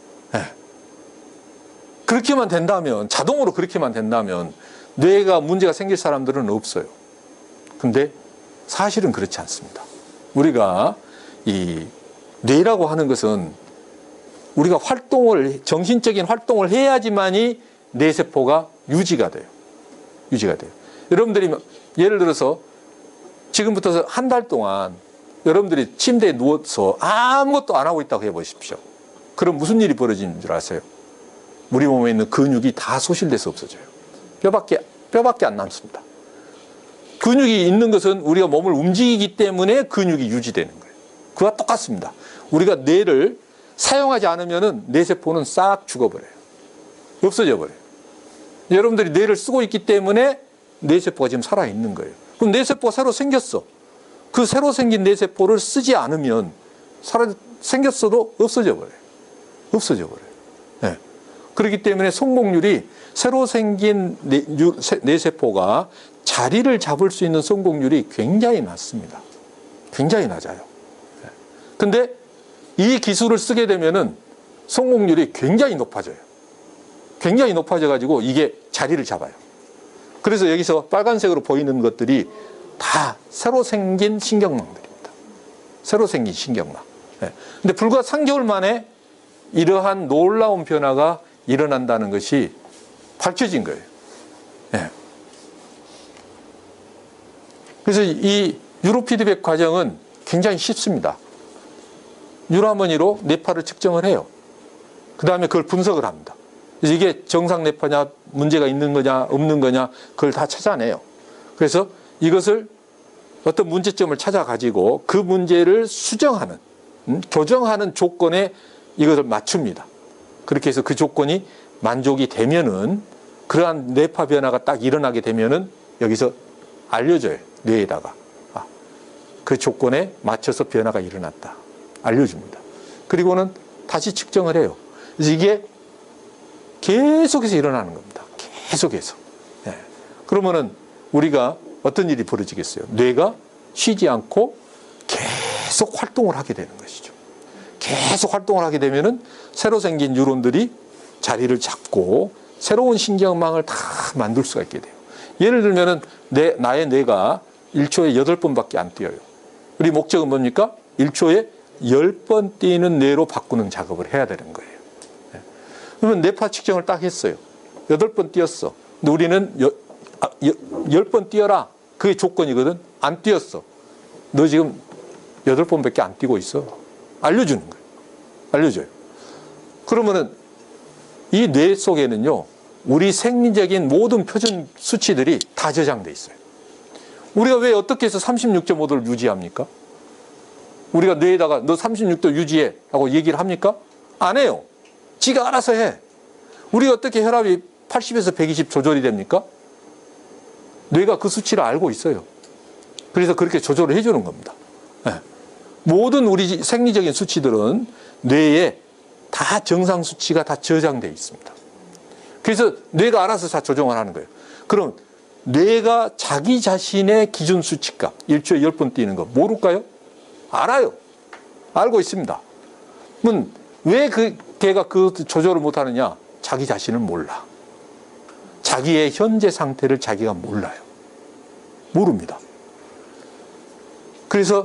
[SPEAKER 1] 그렇게만 된다면, 자동으로 그렇게만 된다면 뇌가 문제가 생길 사람들은 없어요. 근데 사실은 그렇지 않습니다. 우리가 이 뇌라고 하는 것은 우리가 정신적인 활동을 해야지만이 뇌세포가 유지가 돼요. 여러분들이 예를 들어서 지금부터 한 달 동안 여러분들이 침대에 누워서 아무것도 안 하고 있다고 해보십시오. 그럼 무슨 일이 벌어지는 줄 아세요? 우리 몸에 있는 근육이 다 소실돼서 없어져요. 뼈밖에 안 남습니다. 근육이 있는 것은 우리가 몸을 움직이기 때문에 근육이 유지되는 거예요. 그와 똑같습니다. 우리가 뇌를 사용하지 않으면 뇌세포는 싹 죽어버려요. 없어져 버려요. 여러분들이 뇌를 쓰고 있기 때문에 뇌세포가 지금 살아있는 거예요. 그럼 뇌세포가 새로 생겼어. 그 새로 생긴 뇌세포를 쓰지 않으면 생겼어도 없어져 버려요. 그렇기 때문에 성공률이, 새로 생긴 뇌세포가 자리를 잡을 수 있는 성공률이 굉장히 낮습니다. 굉장히 낮아요. 근데 이 기술을 쓰게 되면은 성공률이 굉장히 높아져요. 굉장히 높아져가지고 이게 자리를 잡아요. 그래서 여기서 빨간색으로 보이는 것들이 다 새로 생긴 신경망들입니다. 새로 생긴 신경망. 근데 불과 3개월 만에 이러한 놀라운 변화가 일어난다는 것이 밝혀진 거예요. 그래서 이 뉴로피드백 과정은 굉장히 쉽습니다. 뉴라머니로 뇌파를 측정을 해요. 그 다음에 그걸 분석을 합니다. 그래서 이게 정상 뇌파냐, 문제가 있는 거냐, 없는 거냐, 그걸 다 찾아내요. 그래서 이것을 어떤 문제점을 찾아가지고 그 문제를 수정하는, 교정하는 조건에 이것을 맞춥니다. 그렇게 해서 그 조건이 만족이 되면은, 그러한 뇌파 변화가 딱 일어나게 되면은 여기서 알려줘요. 뇌에다가. 그 조건에 맞춰서 변화가 일어났다. 알려줍니다. 그리고는 다시 측정을 해요. 그래서 이게 계속해서 일어나는 겁니다. 계속해서. 네. 그러면은 우리가 어떤 일이 벌어지겠어요? 뇌가 쉬지 않고 계속 활동을 하게 되는 것이죠. 계속 활동을 하게 되면은 새로 생긴 뉴런들이 자리를 잡고 새로운 신경망을 다 만들 수가 있게 돼요. 예를 들면은 나의 뇌가 1초에 8번밖에 안 뛰어요. 우리 목적은 뭡니까? 1초에 10번 뛰는 뇌로 바꾸는 작업을 해야 되는 거예요. 그러면 뇌파 측정을 딱 했어요. 8번 뛰었어. 근데 우리는 10번 뛰어라. 그게 조건이거든. 안 뛰었어. 너 지금 8번밖에 안 뛰고 있어. 알려주는 거예요. 알려줘요. 그러면은 이 뇌 속에는요, 우리 생리적인 모든 표준 수치들이 다 저장돼 있어요. 우리가 왜 어떻게 해서 36.5도를 유지합니까? 우리가 뇌에다가 너 36도 유지해 하고 얘기를 합니까? 안 해요. 지가 알아서 해. 우리가 어떻게 혈압이 80에서 120 조절이 됩니까? 뇌가 그 수치를 알고 있어요. 그래서 그렇게 조절을 해주는 겁니다. 네. 모든 우리 생리적인 수치들은 뇌에 다 정상 수치가 다 저장되어 있습니다. 그래서 뇌가 알아서 다 조정을 하는 거예요. 그럼 뇌가 자기 자신의 기준 수치값 1초에 10번 뛰는 거 모를까요? 알아요. 알고 있습니다. 그럼 왜 걔가 그 조절을 못하느냐? 자기 자신을 몰라. 자기의 현재 상태를 자기가 몰라요. 모릅니다. 그래서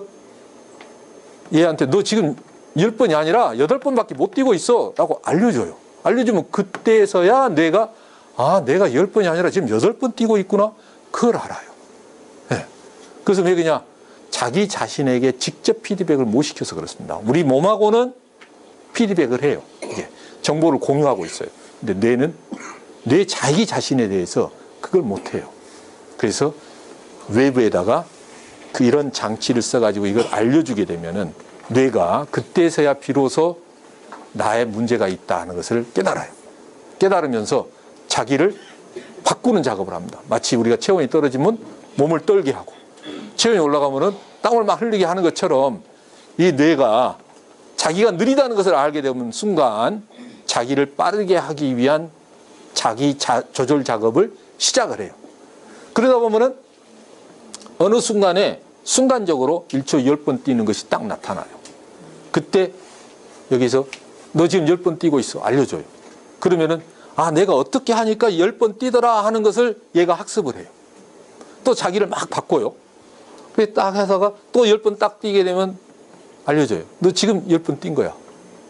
[SPEAKER 1] 얘한테 너 지금 10번이 아니라 8번밖에 못 뛰고 있어 라고 알려줘요. 알려주면 그때서야 뇌가 내가 10번이 아니라 지금 8번 뛰고 있구나. 그걸 알아요. 네. 그래서 왜 그냥 자기 자신에게 직접 피드백을 못 시켜서 그렇습니다. 우리 몸하고는 피드백을 해요. 이게 정보를 공유하고 있어요. 근데 뇌는 자기 자신에 대해서 그걸 못 해요. 그래서 외부에다가 이런 장치를 써가지고 이걸 알려주게 되면은 뇌가 그때서야 비로소 나의 문제가 있다는 것을 깨달아요. 깨달으면서 자기를 바꾸는 작업을 합니다. 마치 우리가 체온이 떨어지면 몸을 떨게 하고 체온이 올라가면은 땀을 막 흘리게 하는 것처럼 이 뇌가 자기가 느리다는 것을 알게 되는 순간 자기를 빠르게 하기 위한 자기 조절 작업을 시작을 해요. 그러다 보면은 어느 순간에 순간적으로 1초 10번 뛰는 것이 딱 나타나요. 그때 여기서 너 지금 10번 뛰고 있어. 알려줘요. 그러면은 내가 어떻게 하니까 10번 뛰더라 하는 것을 얘가 학습을 해요. 또 자기를 막 바꿔요. 그래서 딱 해서가 또 10번 딱 뛰게 되면 알려줘요. 너 지금 10번 뛴 거야.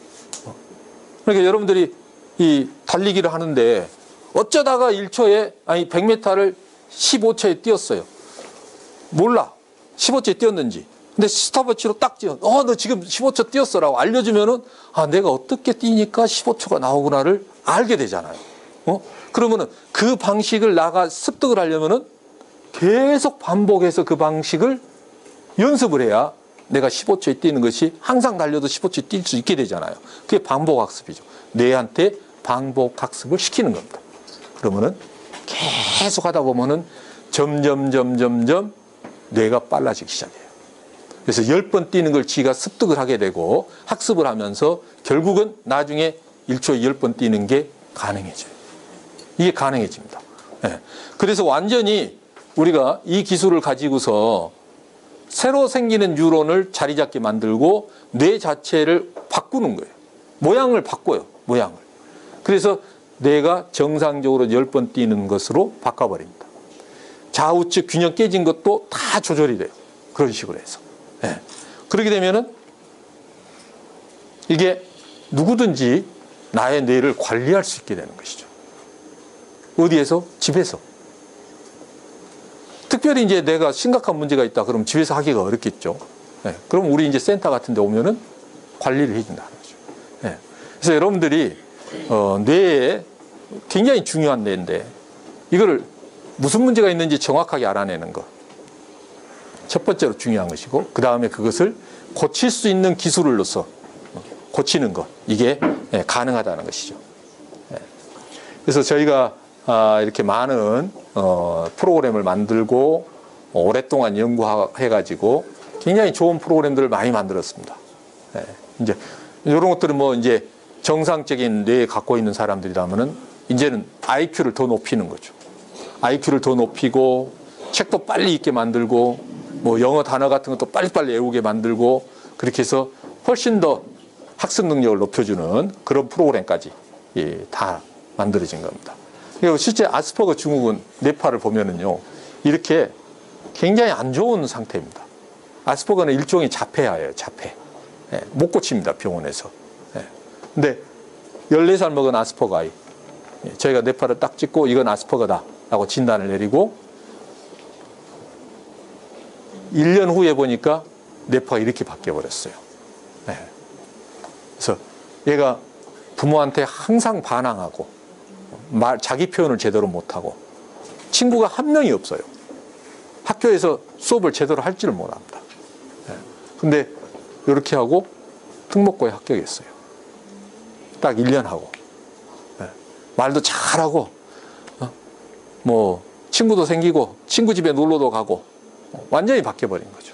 [SPEAKER 1] 그러니까 여러분들이 이 달리기를 하는데 어쩌다가 100m를 15초에 뛰었어요. 몰라. 15초에 뛰었는지. 근데 스탑워치로 딱 뛰어. 너 지금 15초 뛰었어라고 알려주면은 내가 어떻게 뛰니까 15초가 나오구나를 알게 되잖아요. 그러면은 그 방식을 나가 습득을 하려면은 계속 반복해서 그 방식을 연습을 해야 내가 15초에 뛰는 것이 항상 달려도 15초에 뛸 수 있게 되잖아요. 그게 반복 학습이죠. 뇌한테 반복 학습을 시키는 겁니다. 그러면은 계속 하다 보면은 점점 뇌가 빨라지기 시작해요. 그래서 10번 뛰는 걸 지가 습득을 하게 되고 학습을 하면서 결국은 나중에 1초에 10번 뛰는 게 가능해져요. 이게 가능해집니다. 네. 그래서 완전히 우리가 이 기술을 가지고서 새로 생기는 뉴런을 자리 잡게 만들고 뇌 자체를 바꾸는 거예요. 모양을 바꿔요. 모양을. 그래서 뇌가 정상적으로 10번 뛰는 것으로 바꿔버립니다. 좌우측 균형 깨진 것도 다 조절이 돼요. 그런 식으로 해서. 네. 그렇게 되면은 이게 누구든지 나의 뇌를 관리할 수 있게 되는 것이죠. 어디에서? 집에서. 특별히 이제 내가 심각한 문제가 있다. 그럼 집에서 하기가 어렵겠죠. 네. 그럼 우리 이제 센터 같은 데 오면은 관리를 해준다는 거죠. 네. 그래서 여러분들이 뇌에 굉장히 중요한 뇌인데 이거를 무슨 문제가 있는지 정확하게 알아내는 것. 첫 번째로 중요한 것이고 그 다음에 그것을 고칠 수 있는 기술을 넣어서 고치는 것. 이게 가능하다는 것이죠. 그래서 저희가 이렇게 많은 프로그램을 만들고 오랫동안 연구해가지고 굉장히 좋은 프로그램들을 많이 만들었습니다. 예, 이제 이런 것들은 뭐 이제 정상적인 뇌에 갖고 있는 사람들이라면은 이제는 IQ를 더 높이는 거죠. IQ를 더 높이고 책도 빨리 읽게 만들고 뭐 영어 단어 같은 것도 빨리빨리 외우게 만들고 그렇게 해서 훨씬 더 학습 능력을 높여주는 그런 프로그램까지 다 만들어진 겁니다. 그리고 실제 아스퍼거 증후군 뇌파를 보면은요, 이렇게 굉장히 안 좋은 상태입니다. 아스퍼거는 일종의 자폐아예요, 자폐. 예, 못 고칩니다, 병원에서. 예. 근데 14살 먹은 아스퍼거 아이. 예, 저희가 뇌파를 딱 찍고 이건 아스퍼거다 라고 진단을 내리고 1년 후에 보니까 뇌파가 이렇게 바뀌어 버렸어요. 예. 그래서 얘가 부모한테 항상 반항하고 자기 표현을 제대로 못하고 친구가 한 명이 없어요. 학교에서 수업을 제대로 할 줄 못합니다. 근데 이렇게 하고 특목고에 합격했어요. 딱 1년 하고. 말도 잘하고 뭐 친구도 생기고 친구 집에 놀러도 가고 완전히 바뀌어버린 거죠.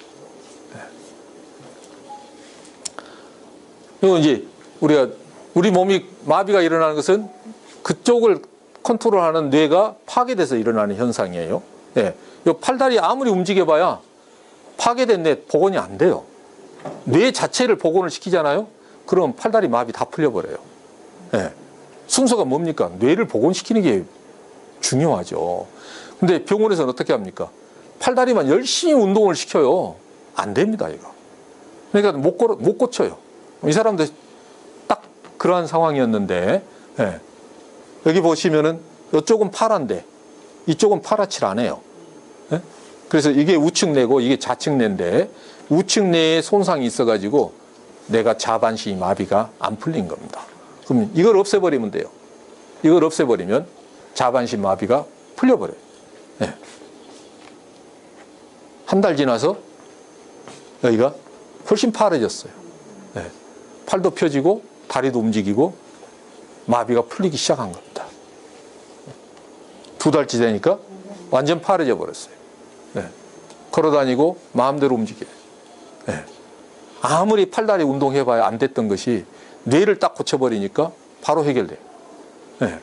[SPEAKER 1] 그리고 이제 우리 몸이 마비가 일어나는 것은 그쪽을 컨트롤하는 뇌가 파괴돼서 일어나는 현상이에요. 예. 이 팔다리 아무리 움직여봐야 파괴된 뇌 복원이 안 돼요. 뇌 자체를 복원을 시키잖아요. 그럼 팔다리 마비 다 풀려버려요. 예. 순서가 뭡니까? 뇌를 복원시키는 게 중요하죠. 근데 병원에서는 어떻게 합니까? 팔다리만 열심히 운동을 시켜요. 안 됩니다, 이거. 그러니까 못 고쳐요. 이 사람도 딱 그러한 상황이었는데, 예. 여기 보시면은 이쪽은 파란데 이쪽은 파랗지 않아요. 예? 그래서 이게 우측뇌고 이게 좌측뇌인데 우측뇌에 손상이 있어가지고 내가 자반신이 마비가 안 풀린 겁니다. 그럼 이걸 없애버리면 돼요. 이걸 없애버리면 자반신 마비가 풀려버려요. 예. 한 달 지나서 여기가 훨씬 파래졌어요. 예. 팔도 펴지고 다리도 움직이고 마비가 풀리기 시작한 겁니다. 2달째 되니까 완전 파래져 버렸어요. 예. 걸어다니고 마음대로 움직여요. 예. 아무리 팔다리 운동해봐야 안 됐던 것이 뇌를 딱 고쳐버리니까 바로 해결돼요. 예.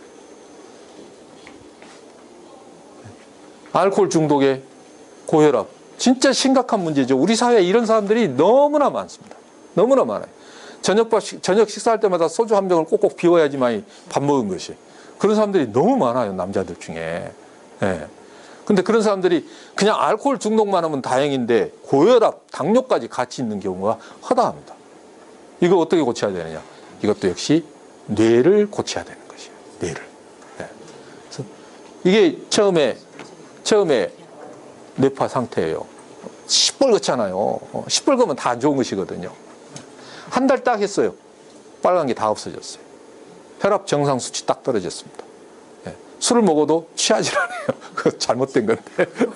[SPEAKER 1] 알코올 중독에 고혈압. 진짜 심각한 문제죠. 우리 사회에 이런 사람들이 너무나 많습니다. 너무나 많아요. 저녁 식사할 때마다 소주 한 병을 꼭꼭 비워야지만 밥 먹은 것이. 그런 사람들이 너무 많아요. 남자들 중에. 예. 근데 그런 사람들이 그냥 알코올 중독만 하면 다행인데 고혈압, 당뇨까지 같이 있는 경우가 허다합니다. 이거 어떻게 고쳐야 되느냐? 이것도 역시 뇌를 고쳐야 되는 것이에요. 뇌를. 예. 그래서 이게 처음에 뇌파 상태예요. 시뻘겋잖아요. 시뻘겋으면 다 안 좋은 것이거든요. 한 달 딱 했어요. 빨간 게 다 없어졌어요. 혈압 정상 수치 딱 떨어졌습니다. 예. 술을 먹어도 취하질 않아요. 그거 잘못된 건데.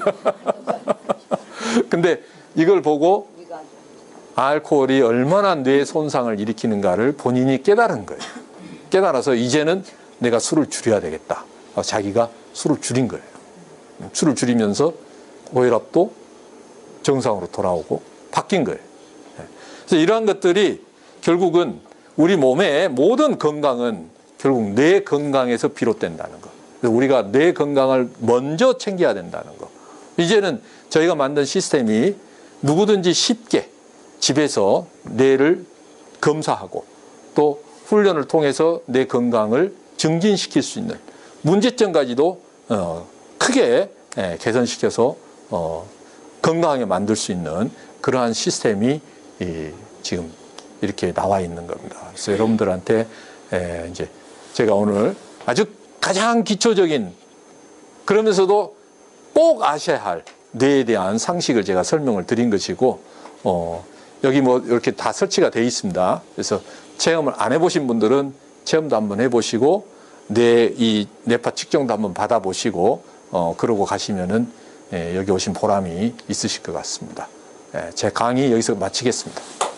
[SPEAKER 1] 근데 이걸 보고 알코올이 얼마나 뇌 손상을 일으키는가를 본인이 깨달은 거예요. 깨달아서 이제는 내가 술을 줄여야 되겠다. 자기가 술을 줄인 거예요. 술을 줄이면서 고혈압도 정상으로 돌아오고 바뀐 거예요. 그래서 이러한 것들이 결국은 우리 몸의 모든 건강은 결국 뇌 건강에서 비롯된다는 거. 그래서 우리가 뇌 건강을 먼저 챙겨야 된다는 거. 이제는 저희가 만든 시스템이 누구든지 쉽게 집에서 뇌를 검사하고 또 훈련을 통해서 뇌 건강을 증진시킬 수 있는 문제점까지도 크게 개선시켜서 건강하게 만들 수 있는 그러한 시스템이 지금 이렇게 나와 있는 겁니다. 그래서 여러분들한테 이제 제가 오늘 아주 가장 기초적인 그러면서도 꼭 아셔야 할 뇌에 대한 상식을 제가 설명을 드린 것이고 여기 뭐 이렇게 다 설치가 되어 있습니다. 그래서 체험을 안 해보신 분들은 체험도 한번 해보시고 이 뇌파 측정도 한번 받아보시고 그러고 가시면은 여기 오신 보람이 있으실 것 같습니다. 제 강의 여기서 마치겠습니다.